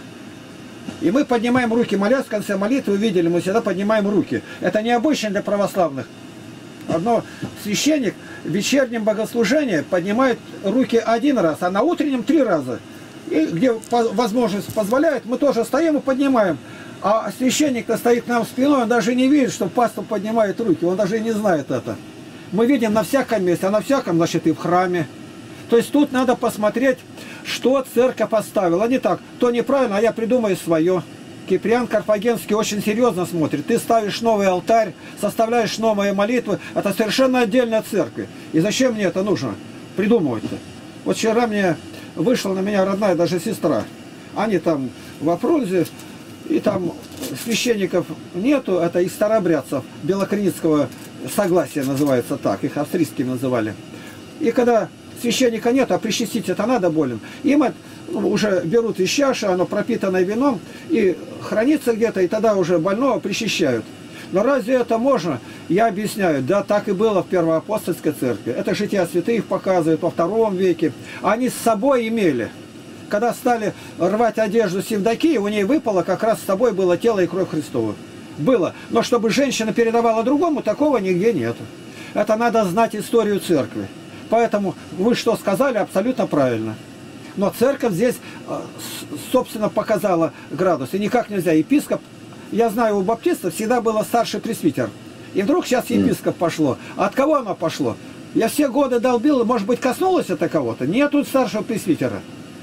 И мы поднимаем руки, молясь в конце молитвы, увидели, мы всегда поднимаем руки. Это необычно для православных. Одно священник в вечернем богослужении поднимает руки 1 раз, а на утреннем 3 раза. И где возможность позволяет, мы тоже стоим и поднимаем. А священник-то стоит к нам спиной, он даже не видит, что пастор поднимает руки, он даже и не знает это. Мы видим на всяком месте, а на всяком, значит, и в храме. То есть тут надо посмотреть, что церковь поставила. Не так, то неправильно, а я придумаю свое. Киприан Карфагенский очень серьезно смотрит. Ты ставишь новый алтарь, составляешь новые молитвы, это совершенно отдельная церковь. И зачем мне это нужно придумывать-то? Вот вчера вышла на меня родная даже сестра. Они там в Апрузе, и там священников нету, это из старообрядцев Белокреницкого согласия называется так, их австрийскими называли. И когда священника нет, а причастить это надо болен, им уже берут из чаши, оно пропитано вином, и хранится где-то, и тогда уже больного причащают. Но разве это можно? Я объясняю, да, так и было в Первоапостольской церкви. Это жития святых показывают во II веке. Они с собой имели. Когда стали рвать одежду Севдокии, у ней выпало, как раз с собой было тело и кровь Христова. Было. Но чтобы женщина передавала другому, такого нигде нет. Это надо знать историю церкви. Поэтому вы что сказали, абсолютно правильно. Но церковь здесь, собственно, показала градус. И никак нельзя. Епископ, я знаю, у баптистов всегда было старший пресвитер. И вдруг сейчас епископ пошло. А от кого оно пошло? Я все годы долбил, может быть, коснулось это кого-то? Нету старшего пресвитера.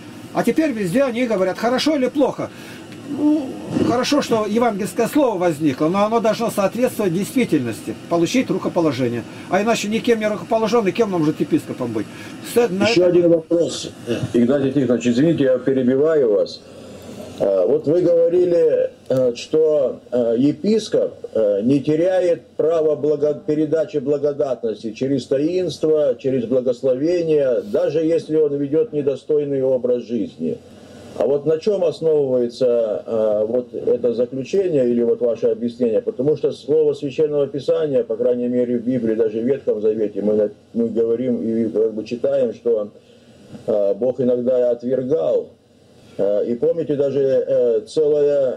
А теперь везде они говорят, хорошо или плохо. Ну, хорошо, что евангельское слово возникло, но оно должно соответствовать действительности, получить рукоположение. А иначе никем не рукоположенный, кем нам же епископом быть? Еще один вопрос. Игнатий Тихонович, извините, я перебиваю вас. Вот вы говорили, что епископ не теряет право передачи благодатности через таинство, через благословение, даже если он ведет недостойный образ жизни. А вот на чем основывается вот это заключение или вот ваше объяснение? Потому что слово Священного Писания, по крайней мере в Библии, даже в Ветхом Завете, мы говорим и как бы читаем, что Бог иногда отвергал. И помните, даже целая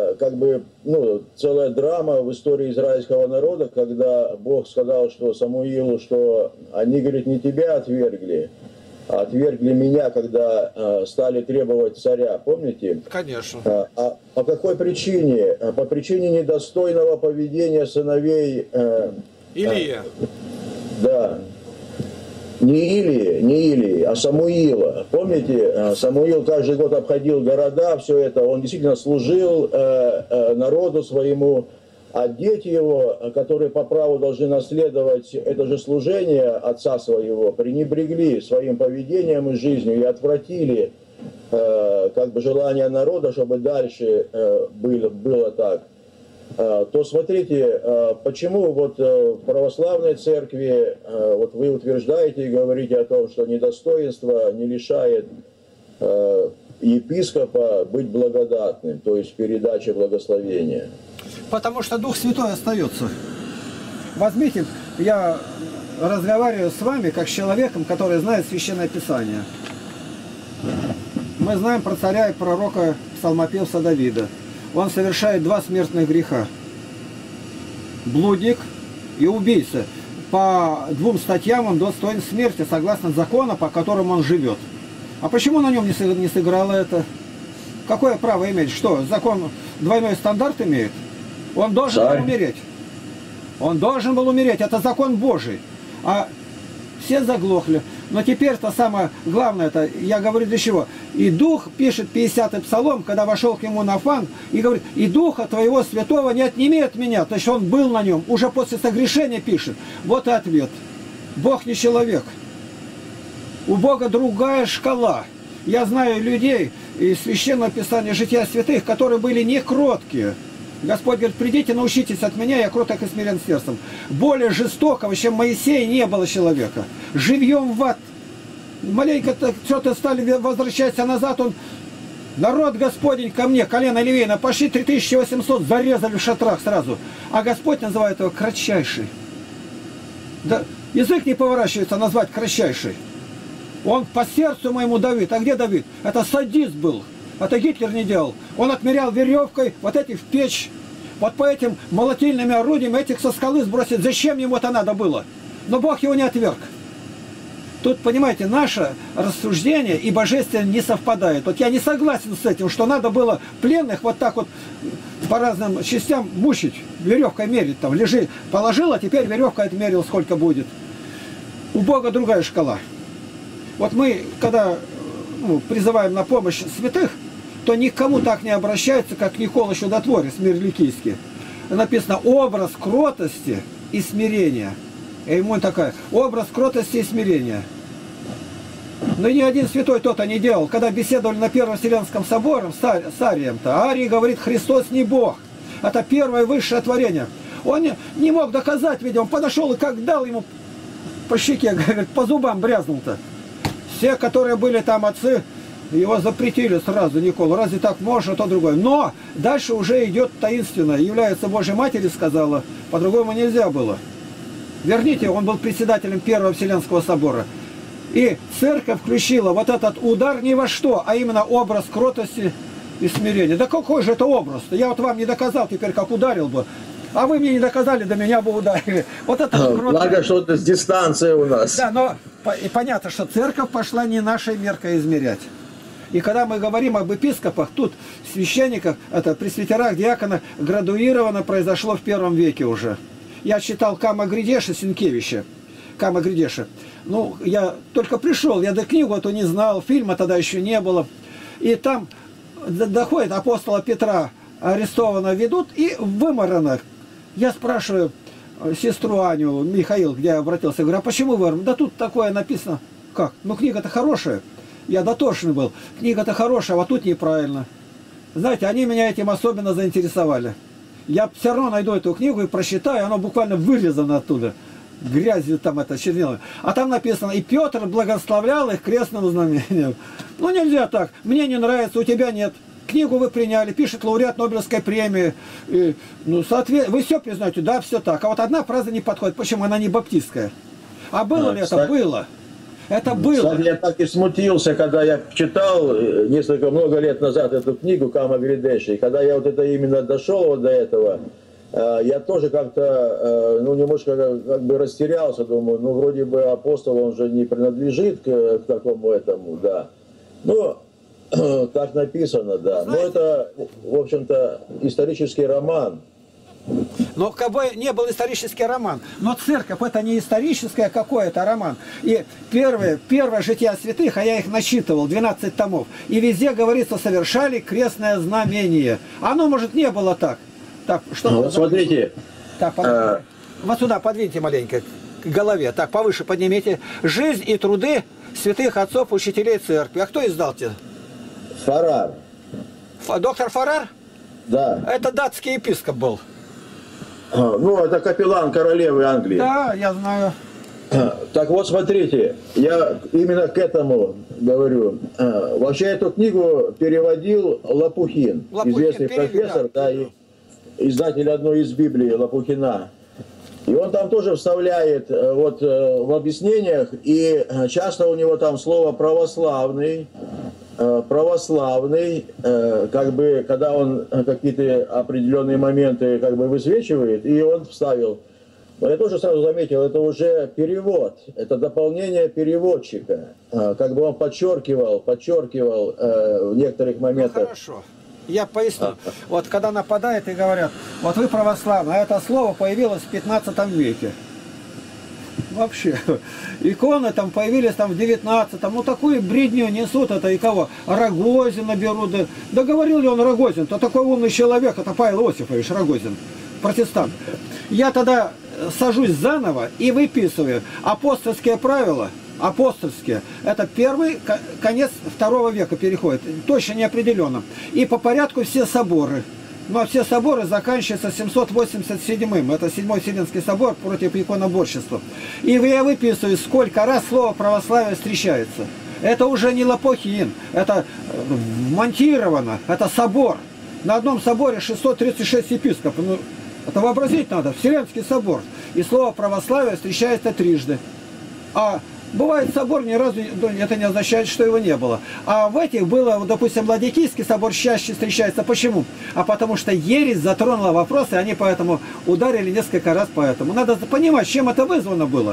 драма в истории израильского народа, когда Бог сказал, что Самуилу, что они, говорит, не тебя отвергли, а отвергли меня, когда стали требовать царя. Помните? Конечно. А по какой причине? По причине недостойного поведения сыновей Илия. Да. Не Илии, а Самуила. Помните, Самуил каждый год обходил города, все это, он действительно служил народу своему, а дети его, которые по праву должны наследовать это же служение отца своего, пренебрегли своим поведением и жизнью и отвратили как бы желание народа, чтобы дальше было так. То смотрите, почему вот в православной церкви вот вы утверждаете и говорите о том, что недостоинство не лишает епископа быть благодатным, то есть передача благословения? Потому что Дух Святой остается. Возьмите, я разговариваю с вами как с человеком, который знает Священное Писание. Мы знаем про царя и пророка псалмопевца Давида. Он совершает 2 смертных греха. Блудник и убийца. по 2 статьям он достоин смерти, согласно закону, по которому он живет. А почему на нем не сыграло это? Какое право имеет? Что, закон двойной стандарт имеет? Он должен был умереть. Он должен был умереть. Это закон Божий. А все заглохли. Но теперь-то самое главное, это я говорю для чего. И Дух, пишет 50-й псалом, когда вошел к нему Нафан, и говорит, и Духа Твоего Святого не отними от меня. То есть он был на нем. Уже после согрешения пишет. Вот и ответ. Бог не человек. У Бога другая шкала. Я знаю людей из Священного Писания Жития Святых, которые были не кроткие. Господь говорит, придите, научитесь от меня, я кроток и смирен сердцем. Более жестокого, чем Моисея, не было человека. Живьем в ад. Маленько что-то стали возвращаться назад, он, народ Господень ко мне, колено Левейна, пошли 3800, зарезали в шатрах сразу. А Господь называет его кратчайший. Да, язык не поворачивается назвать кратчайший. Он по сердцу моему Давид. А где Давид? Это садист был. Это Гитлер не делал. Он отмерял веревкой вот эти в печь. Вот по этим молотильными орудиями этих со скалы сбросить. Зачем ему это надо было? Но Бог его не отверг. Тут, понимаете, наше рассуждение и божественное не совпадает. Вот я не согласен с этим, что надо было пленных вот так вот по разным частям мучить. Веревкой мерить там. Лежи, положил, а теперь веревкой отмерил, сколько будет. У Бога другая шкала. Вот мы, когда призываем на помощь святых, то никому так не обращаются, как Никола Чудотворец, мир ликийский. Написано образ кротости и смирения. И ему такая, образ кротости и смирения. Но ни один святой то-то не делал. Когда беседовали на Первом Вселенском соборе с Арием-то, Арий говорит, Христос не Бог. Это первое высшее творение. Он не мог доказать, видимо, он подошел и как дал ему по щеке, говорит, по зубам брязнул-то. Все, которые были там отцы, его запретили сразу, Николу. Разве так можно, то другое. Но дальше уже идет таинственно. Является Божьей Матерью, сказала. По-другому нельзя было. Верните, он был председателем Первого Вселенского собора. И церковь включила вот этот удар ни во что, а именно образ кротости и смирения. Да какой же это образ-то? Я вот вам не доказал теперь, как ударил бы. А вы мне не доказали, до меня бы ударили. Вот это благо, что это с дистанции у нас. Да, но понятно, что церковь пошла не нашей меркой измерять. И когда мы говорим об епископах, тут священниках, это пресвитерах, диаконах, градуировано произошло в 1 веке уже. Я читал Кама Гридеша Сенкевича. Кама Гридеша. Ну, я только пришел, я до книгу эту не знал, фильма тогда еще не было. И там доходит апостола Петра арестованно ведут и выморано. Я спрашиваю сестру Аню, Михаил, где я обратился, говорю, а почему выморано? Да тут такое написано. Как? Ну книга-то хорошая. Я дотошный был. Книга-то хорошая, а вот тут неправильно. Знаете, они меня этим особенно заинтересовали. Я все равно найду эту книгу и прочитаю, она буквально вырезана оттуда. Грязью там это чернилами. А там написано, и Петр благословлял их крестным знамением. Ну нельзя так, мне не нравится, у тебя нет. Книгу вы приняли, пишет лауреат Нобелевской премии. И, ну, вы все признаете, да, все так. А вот одна фраза не подходит. Почему? Она не баптистская. А было ли это? Было. Это было. Кстати, я так и смутился, когда я читал много лет назад эту книгу Кама Гридеши. И когда я вот это именно дошел вот до этого, я тоже как-то, ну, немножко как бы растерялся. Думаю, ну, вроде бы апостол, он же не принадлежит к такому этому, да. Ну, так написано, да. Но это, в общем-то, исторический роман. Но как бы не был исторический роман. Но церковь это не историческое, а какой-то роман. И первое жития святых, а я их насчитывал, 12 томов. И везде говорится, совершали крестное знамение. Оно, может, не было так. Так, что вот смотрите. Так, вот сюда подвиньте маленько к голове. Так, повыше поднимите. Жизнь и труды святых отцов, учителей церкви. А кто издал-то? Фарар. Доктор Фарар? Да. Это датский епископ был. Ну, это капеллан королевы Англии. Да, я знаю. Так вот, смотрите, я именно к этому говорю. Вообще эту книгу переводил Лопухин, известный профессор, да, и издатель одной из Библий Лопухина. И он там тоже вставляет вот в объяснениях, и часто у него там слово православный, как бы, когда он какие-то определенные моменты как бы высвечивает, и он вставил Но я тоже сразу заметил, это уже перевод, это дополнение переводчика. Как бы он подчеркивал в некоторых моментах. Ну, хорошо. Я поясню. Вот когда нападают и говорят, вот вы православные, а это слово появилось в 15 веке. Вообще. Иконы там появились там в 19-м. Ну такую бредню несут, это и кого? Рогозина берут. Да говорил ли он Рогозин? То такой умный человек, это Павел Иосифович Рогозин, протестант. Я тогда сажусь заново и выписываю апостольские правила. Апостольские. Это первый, конец 2 века переходит. Точно не определенно. И по порядку все соборы. Но все соборы заканчиваются 787-м. Это 7-й Вселенский собор против иконоборчества. И я выписываю, сколько раз слово православие встречается. Это уже не Лопухин. Это монтировано. Это собор. На одном соборе 636 епископов. Ну, это вообразить надо. Вселенский собор. И слово православие встречается трижды. А бывает собор, ни разу это не означает, что его не было. А в этих было, допустим, Ладикийский собор чаще встречается. Почему? А потому что ересь затронула вопросы, они поэтому ударили несколько раз поэтому. Надо понимать, чем это вызвано было.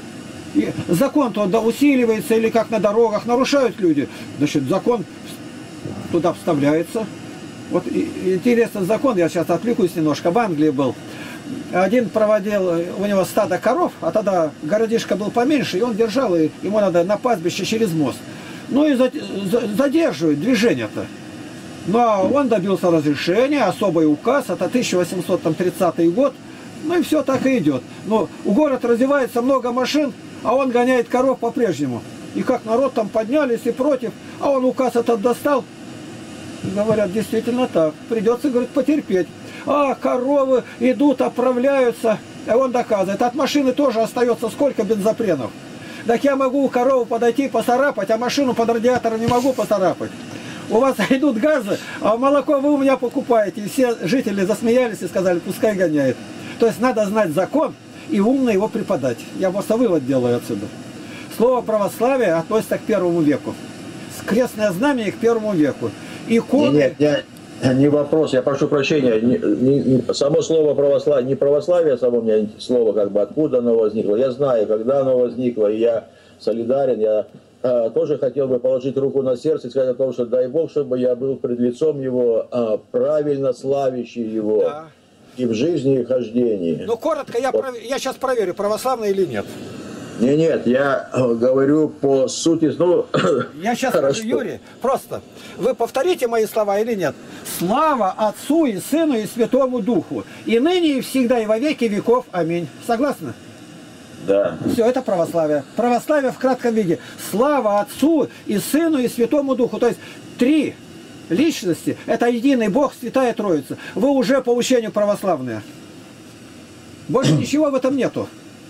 И закон-то усиливается или как на дорогах нарушают люди. Значит, закон туда вставляется. Вот интересный закон, я сейчас отвлекусь немножко, в Англии был. Один проводил, у него стадо коров, а тогда городишко был поменьше, и он держал, и ему надо на пастбище через мост. Ну и задерживает движение-то. Ну а он добился разрешения, особый указ, это 1830 год, ну и все так и идет. Но у города развивается много машин, а он гоняет коров по-прежнему. И как народ там поднялись и против, а он указ этот достал. И говорят, действительно так, придется, говорит, потерпеть. А коровы идут, оправляются, и он доказывает. От машины тоже остается сколько бензопренов. Так я могу корову подойти, поцарапать, а машину под радиатором не могу поцарапать. У вас идут газы, а молоко вы у меня покупаете. И все жители засмеялись и сказали, пускай гоняет. То есть надо знать закон и умно его преподать. Я просто вывод делаю отсюда. Слово православие относится к 1 веку. Крестное знамение к 1 веку. Иконы... Нет, не вопрос, я прошу прощения, само слово православие, не православие само у меня слово, как бы откуда оно возникло, я знаю, когда оно возникло, и я солидарен, я тоже хотел бы положить руку на сердце и сказать о том, что дай Бог, чтобы я был пред лицом Его, правильно славящий Его, да. И в жизни, и в хождении. Ну, коротко, я сейчас проверю, православный или нет. Нет, я говорю по сути, ну... Я сейчас скажу, Юрий, просто, вы повторите мои слова или нет? Слава Отцу и Сыну и Святому Духу, и ныне, и всегда, и во веки веков. Аминь. Согласны? Да. Все, это православие. Православие в кратком виде. Слава Отцу и Сыну и Святому Духу. То есть 3 личности, это единый Бог, Святая Троица. Вы уже по учению православные. Больше ничего в этом нету.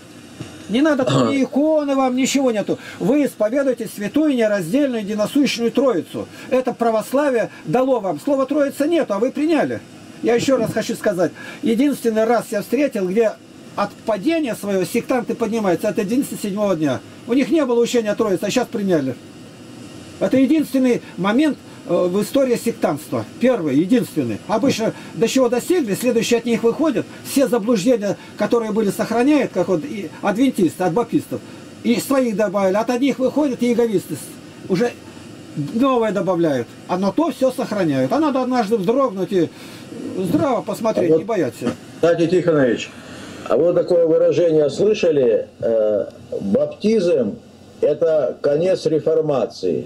Не надо ни иконы вам, ничего нету. Вы исповедуете святую, нераздельную, единосущную Троицу. Это православие дало вам. Слова Троица нету, а вы приняли. Я еще раз хочу сказать. Единственный раз я встретил, где от падения своего сектанты поднимаются. Это 97-го дня. У них не было учения Троицы, а сейчас приняли. Это единственный момент в истории сектантства. Первый, единственный. Обычно до чего достигли, следующие от них выходят. Все заблуждения, которые были, сохраняют, как вот и адвентисты, от баптистов. И своих добавили. От одних выходят и иеговисты. Уже новое добавляют. А но то все сохраняют. А надо однажды вздрогнуть и здраво посмотреть, не бояться. Кстати, Тихонович, а вы такое выражение слышали? Баптизм – это конец реформации.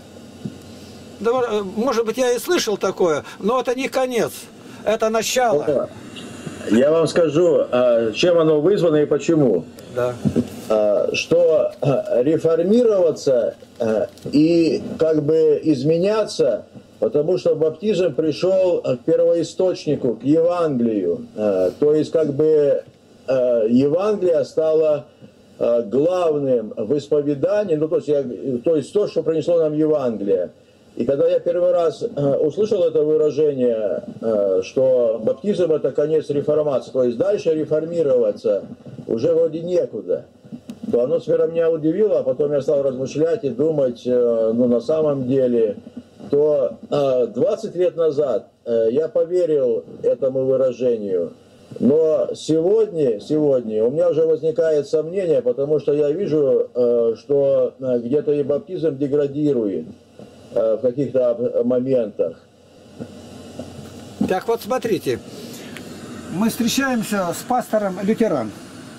Да, может быть, я и слышал такое, но это не конец, это начало. Я вам скажу, чем оно вызвано и почему. Да. Что реформироваться и как бы изменяться, потому что баптизм пришел к первоисточнику, к Евангелию. То есть как бы Евангелие стало главным в исповедании, ну, то есть то, что принесло нам Евангелие. И когда я первый раз услышал это выражение, что баптизм – это конец реформации, то есть дальше реформироваться уже вроде некуда, то оно сперва меня удивило, а потом я стал размышлять и думать, ну на самом деле, то 20 лет назад я поверил этому выражению, Но сегодня у меня уже возникает сомнение, потому что я вижу, что где-то и баптизм деградирует в каких-то моментах. Так вот, смотрите, мы встречаемся с пастором лютеран.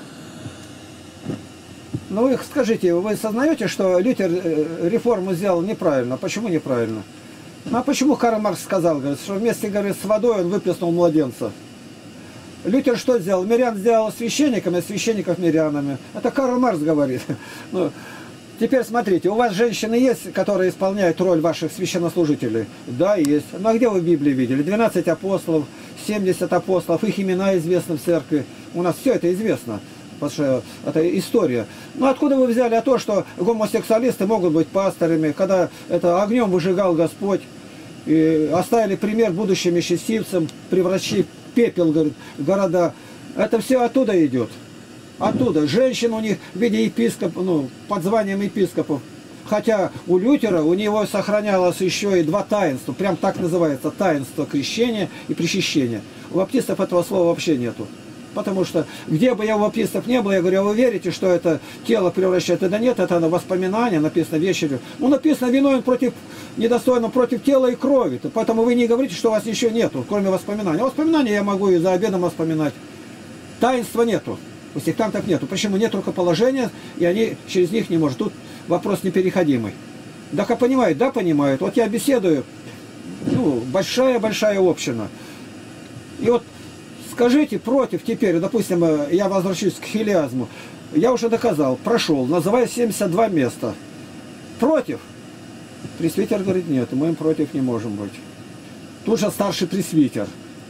Ну, вы скажите, вы сознаете, что Лютер реформу сделал неправильно? Почему неправильно? Ну, а почему Карл Маркс сказал, говорит, что вместе, говорит, с водой он выплеснул младенца? Лютер что сделал? Мирян сделал священниками, а священников мирянами. Это Карл Маркс говорит. Ну, теперь смотрите, у вас женщины есть, которые исполняют роль ваших священнослужителей? Да, есть. Ну, а где вы в Библии видели? 12 апостолов, 70 апостолов, их имена известны в церкви. У нас все это известно. Потому что это история. Ну откуда вы взяли то, что гомосексуалисты могут быть пасторами, когда это огнем выжигал Господь, и оставили пример будущим нечестивцам, превращи пепел, говорит, города. Это все оттуда идет. Оттуда. Женщин у них в виде епископов, ну, под званием епископов. Хотя у Лютера, у него сохранялось еще и два таинства. Прям так называется. Таинство крещения и причащения. У баптистов этого слова вообще нету. Потому что, где бы я у баптистов не был, я говорю, а вы верите, что это тело превращает? Да нет, это воспоминание, написано вечерю. Ну, написано, виновен против, недостойно против тела и крови. Поэтому вы не говорите, что у вас еще нету, кроме воспоминаний. А воспоминания я могу и за обедом вспоминать. Таинства нету. У сектантов нету. Почему? Нет рукоположения, и они через них не могут. Тут вопрос непереходимый. Да, как понимают? Да, понимают. Вот я беседую, ну, большая-большая община. И вот скажите против теперь, допустим, я возвращусь к хилиазму. Я уже доказал, прошел, называю 72 места. Против? Пресвитер говорит, нет, мы против не можем быть. Тут же старший пресвитер.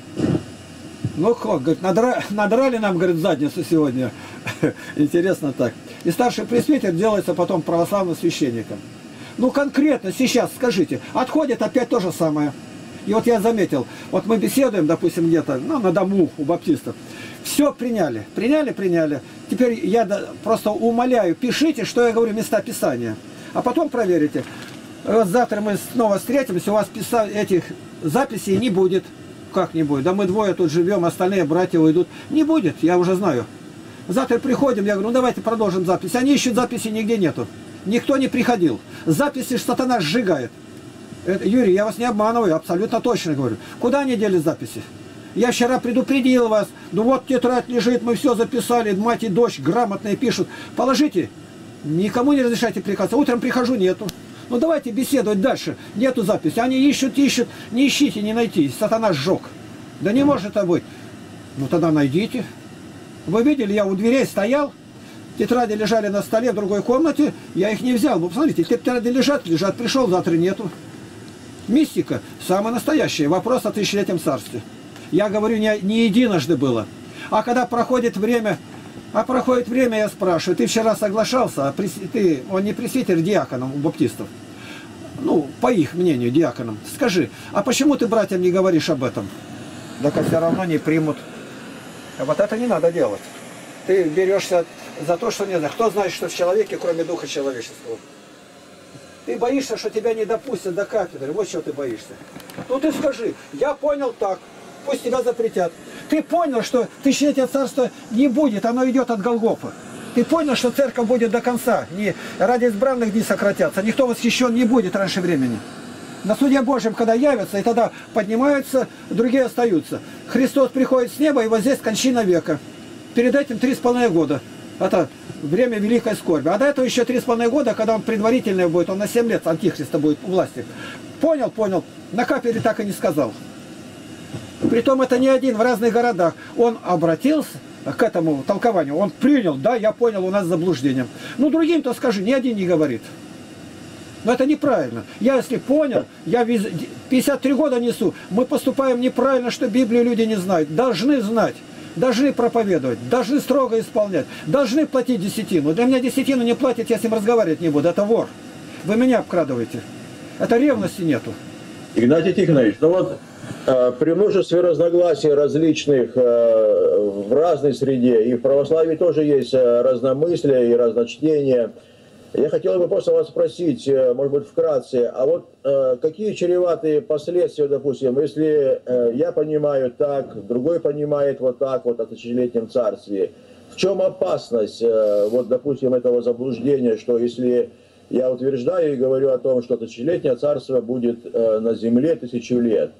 Ну как, говорит, надрали нам, говорит, задницу сегодня. Интересно так. И старший пресвитер делается потом православным священником. Ну конкретно сейчас скажите, отходит опять то же самое. И вот я заметил, вот мы беседуем, допустим, где-то, ну, на дому у баптистов. Все приняли. Теперь я просто умоляю, пишите, что я говорю, места Писания. А потом проверите. Вот завтра мы снова встретимся, у вас этих записей не будет. Как не будет? Да мы двое тут живем, остальные братья уйдут. Не будет, я уже знаю. Завтра приходим, я говорю, ну давайте продолжим запись. Они ищут записи, нигде нету. Никто не приходил. Записи сатана сжигает. Юрий, я вас не обманываю, абсолютно точно говорю. Куда они дели записи? Я вчера предупредил вас. Ну вот тетрадь лежит, мы все записали, мать и дочь грамотные пишут. Положите. Никому не разрешайте прикасаться. Утром прихожу, нету. Ну давайте беседовать дальше. Нету записи. Они ищут. Не ищите, не найти. Сатана сжег. Да не может это быть. Ну тогда найдите. Вы видели, я у дверей стоял. Тетради лежали на столе в другой комнате. Я их не взял. Вы посмотрите, тетради лежат. Пришел, завтра нету. Мистика самая настоящая. Вопрос о тысячелетнем царстве. Я говорю, не единожды было. А когда проходит время, я спрашиваю, ты вчера соглашался, а он не пресвитер, диаконом у баптистов. Ну, по их мнению, диаконом. Скажи, а почему ты братьям не говоришь об этом? Так все равно не примут. А вот это не надо делать. Ты берешься за то, что не знаю. Кто знает, что в человеке, кроме духа человеческого? Ты боишься, что тебя не допустят до кафедры. Вот чего ты боишься. Ну ты скажи, я понял так. Пусть тебя запретят. Ты понял, что тысячелетие царства не будет, оно идет от Голгофа. Ты понял, что церковь будет до конца. Не ради избранных дней сократятся. Никто восхищен не будет раньше времени. На суде Божьем, когда явятся, и тогда поднимаются, другие остаются. Христос приходит с неба, и вот здесь кончина века. Перед этим 3,5 года. Это время великой скорби. А до этого еще 3,5 года, когда он предварительный будет, он на 7 лет антихриста будет у власти. Понял. На кафедре так и не сказал. Притом это не один, в разных городах. Он обратился к этому толкованию. Он принял, да, я понял, у нас заблуждение. Ну, другим-то скажи, ни один не говорит. Но это неправильно. Я, если понял, я 53 года несу, мы поступаем неправильно, что Библию люди не знают. Должны знать. Должны проповедовать, должны строго исполнять, должны платить десятину. Для меня десятину не платят, я с ним разговаривать не буду. Это вор. Вы меня обкрадываете. Это ревности нету. Игнатий Тихонович, ну вот при множестве разногласий различных в разной среде, и в православии тоже есть разномыслие и разночтение, Я хотел бы просто вас спросить, может быть, вкратце, а вот какие чреватые последствия, допустим, если я понимаю так, другой понимает вот так, вот о тысячелетнем царстве, в чем опасность, вот, допустим, этого заблуждения, что если я утверждаю и говорю о том, что тысячелетнее царство будет на земле 1000 лет,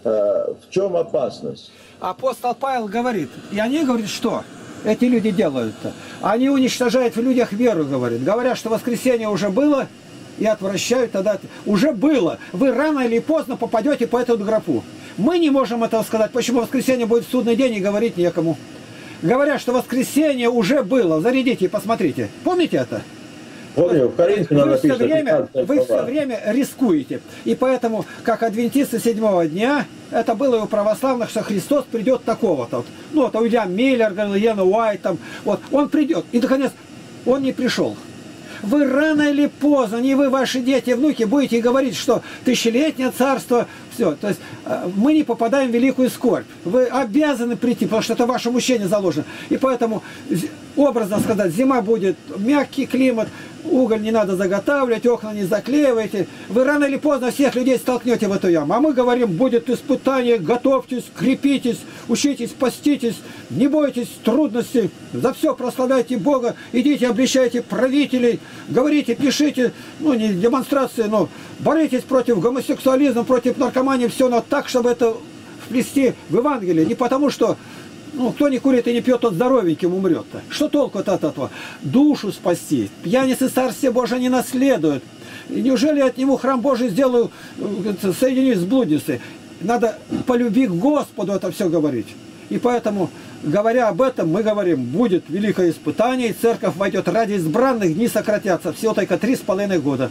в чем опасность? Апостол Павел говорит, и они говорят, что эти люди делают-то? Они уничтожают в людях веру, говорят, что воскресенье уже было, и отвращают тогда. Уже было. Вы рано или поздно попадете по эту графу. Мы не можем этого сказать. Почему воскресенье будет в судный день и говорить некому? Говорят, что воскресенье уже было. Зарядите и посмотрите. Помните это? Помню, в Коринфянам написано. Вы все время рискуете. И поэтому, как адвентисты седьмого дня, это было и у православных, что Христос придет такого-то. Ну, вот Уильям Миллер, Йен Уайт, там, вот, он придет. И, наконец, он не пришел. Вы рано или поздно, не вы, ваши дети, внуки, будете говорить, что тысячелетнее царство, все. То есть мы не попадаем в великую скорбь. Вы обязаны прийти, потому что это ваше мучение заложено. И поэтому, образно сказать, зима будет, мягкий климат, уголь не надо заготавливать, окна не заклеивайте. Вы рано или поздно всех людей столкнете в эту яму. А мы говорим, будет испытание, готовьтесь, крепитесь, учитесь, поститесь, не бойтесь трудностей, за все прославляйте Бога, идите, обличайте правителей, говорите, пишите, ну не демонстрации, но боритесь против гомосексуализма, против наркомании, все, но так, чтобы это вплести в Евангелие. Не потому, что кто не курит и не пьет, тот здоровеньким умрет-то. Что толку от этого? Душу спасти. Пьяницы Царствие Божие не наследуют. И неужели от него храм Божий сделаю, соединюсь с блудницей? Надо по любви к Господу это все говорить. И поэтому, говоря об этом, мы говорим, будет великое испытание, и церковь войдет ради избранных, дни сократятся, всего только 3,5 года.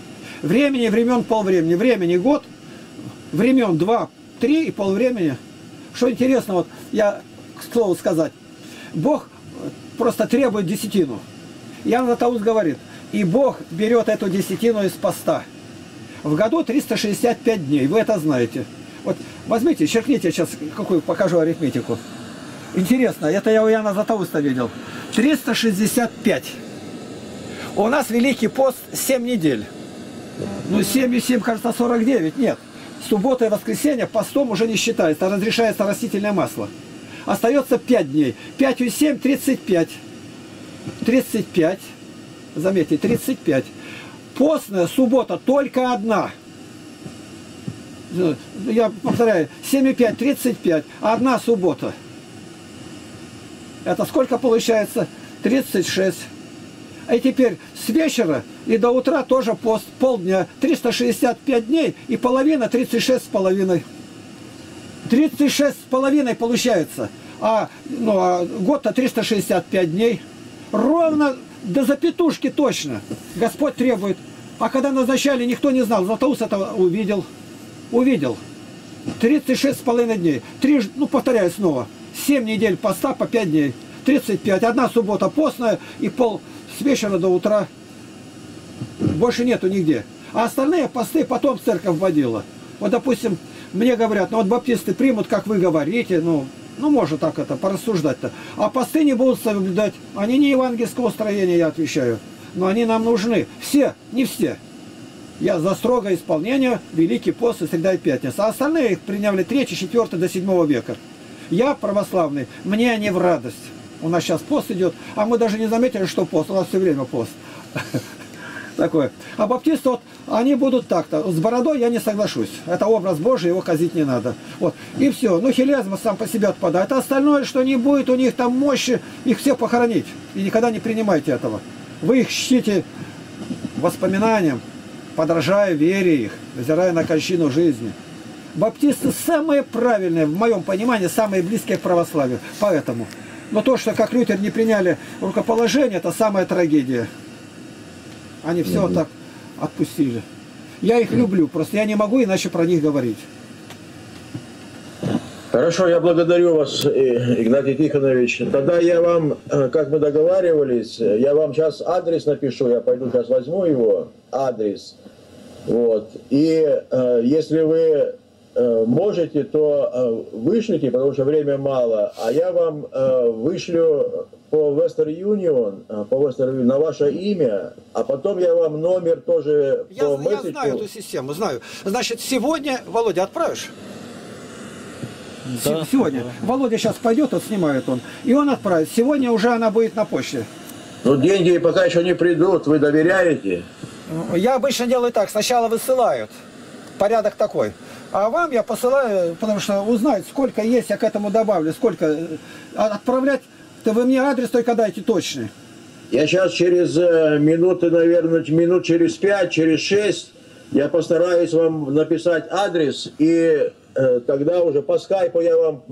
Времен полвремени. Времени год, времен 2, 3 и полвремени. Что интересно, вот я, к слову сказать, Бог просто требует десятину. Иоанн Златоуст говорит, и Бог берет эту десятину из поста. В году 365 дней, вы это знаете. Вот возьмите, черкните сейчас, какую покажу арифметику. Интересно, это я у Иоанна Златоуста видел. 365. У нас Великий пост 7 недель. Ну 7 и 7, кажется, 49. Нет. Суббота и воскресенье постом уже не считается, разрешается растительное масло. Остается 5 дней. 5 и 7, 35. 35. Заметьте, 35. Постная суббота только одна. Я повторяю, 7 и 5, 35. Одна суббота. Это сколько получается? 36. И теперь с вечера и до утра тоже пост, полдня. 365 дней и половина 36,5. 36,5 получается. А год-то 365 дней. Ровно до запятушки точно. Господь требует. А когда назначали, никто не знал. Златоуст это увидел. Увидел. 36,5 дней. Повторяю снова. 7 недель поста по 5 дней. 35. Одна суббота постная и с вечера до утра. Больше нету нигде. А остальные посты потом церковь вводила. Вот, допустим, мне говорят, вот баптисты примут, как вы говорите, можно так это порассуждать-то. А посты не будут соблюдать. Они не евангельского строения, я отвечаю. Но они нам нужны. Все, не все. Я за строгое исполнение Великий пост и среда и пятница. А остальные их приняли 3, 4 до 7 века. Я православный, мне они в радость. У нас сейчас пост идет, а мы даже не заметили, что пост. У нас все время пост. Такое. А баптисты, они будут так-то. С бородой я не соглашусь. Это образ Божий, его казить не надо. Вот. И все. Хилязм сам по себе отпадает. А остальное, что не будет у них там мощи, их все похоронить. И никогда не принимайте этого. Вы их чтите воспоминанием, подражая вере их, взирая на кончину жизни. Баптисты самые правильные, в моем понимании, самые близкие к православию. Поэтому. Но то, что как Лютер не приняли рукоположение, это самая трагедия. Они все так отпустили. Я их люблю, просто я не могу иначе про них говорить. Хорошо, я благодарю вас, Игнатий Тихонович. Тогда я вам, как мы договаривались, я вам сейчас адрес напишу, я пойду сейчас возьму его, адрес. Вот. И если вы можете, то вышлите, потому что время мало, а я вам вышлю по Western Union на ваше имя, а потом я вам номер тоже Я по месседжу. знаю эту систему, знаю. Значит, сегодня, Володя, отправишь? Да. Сегодня. Володя сейчас пойдет, вот снимает он, и он отправит. Сегодня уже она будет на почте. Ну, деньги пока еще не придут, вы доверяете? Я обычно делаю так, сначала высылают, порядок такой. А вам я посылаю, потому что узнать, сколько есть, я к этому добавлю, сколько. Отправлять, то вы мне адрес только дайте точный. Я сейчас через минуты, наверное, минут через 5, через 6, я постараюсь вам написать адрес, и тогда уже по скайпу я вам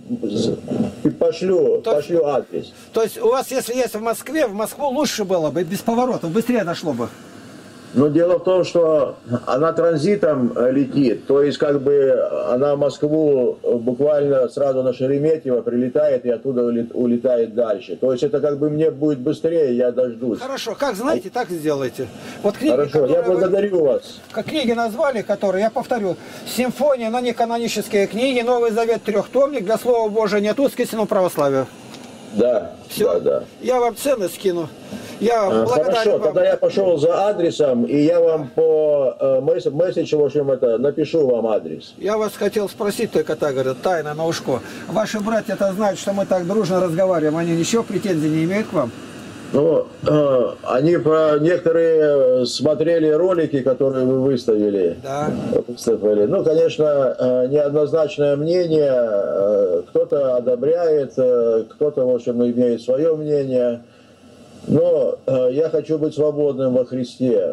пошлю адрес. То есть у вас, если есть в Москве, в Москву лучше было бы, без поворотов, быстрее дошло бы. Но дело в том, что она транзитом летит, то есть как бы она в Москву буквально сразу на Шереметьево прилетает и оттуда улетает дальше. То есть это как бы мне будет быстрее, я дождусь. Хорошо, как знаете, так сделайте. Вот книги, Хорошо, я благодарю вас. Как книги назвали, которые, я повторю, симфония на неканонические книги, Новый Завет, трехтомник, для Слова Божия нет ускисленного православия. Да, Все, да. Я вам цены скину. Я благодарен Хорошо, вам. тогда я пошел за адресом, и я вам по месседжу, в общем, напишу вам адрес. Я вас хотел спросить только так, говорят, тайно на ушко. Ваши братья-то знают, что мы так дружно разговариваем, они ничего претензий не имеют к вам? Ну, они некоторые смотрели ролики, которые вы выставили. Да. Ну, конечно, неоднозначное мнение. Кто-то одобряет, кто-то, в общем, имеет свое мнение. Но я хочу быть свободным во Христе.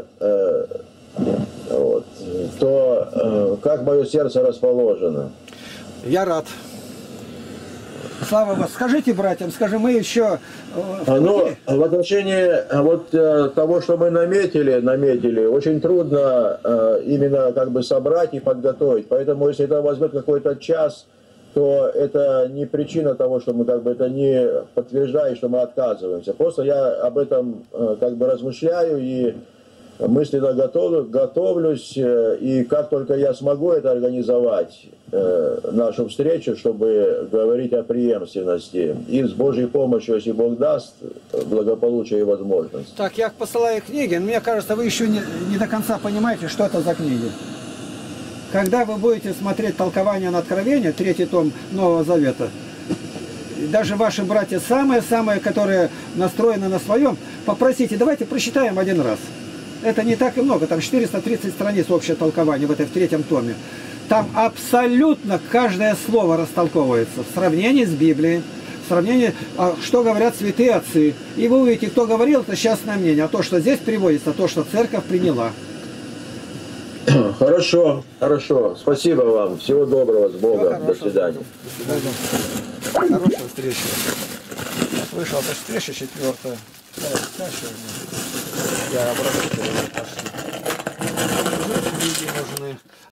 Вот. То, как мое сердце расположено. Я рад. Слава вас. Скажите братьям, скажи, мы еще... Ну, в отношении вот того, что мы наметили, очень трудно именно как бы собрать и подготовить. Поэтому, если это возьмет какой-то час, то это не причина того, что мы как бы это не подтверждает, что мы отказываемся. Просто я об этом как бы размышляю и мысленно готовлюсь, и как только я смогу это организовать, нашу встречу, чтобы говорить о преемственности, и с Божьей помощью, если Бог даст, благополучие и возможность. Так, я посылаю книги, но мне кажется, вы еще не до конца понимаете, что это за книги. Когда вы будете смотреть толкование на Откровение, 3 том Нового Завета, даже ваши братья самые-самые, которые настроены на своем, попросите, давайте прочитаем один раз. Это не так и много, там 430 страниц общее толкование в этой в 3 томе. Там абсолютно каждое слово растолковывается в сравнении с Библией, в сравнении, что говорят святые отцы. И вы увидите, кто говорил, это частное мнение. А то, что здесь приводится, то, что церковь приняла. Хорошо, хорошо. Спасибо вам. Всего доброго. С Богом. До свидания. Хорошая встреча. Слышал, это встреча 4-я. Я обработал, пошли. Люди нужны.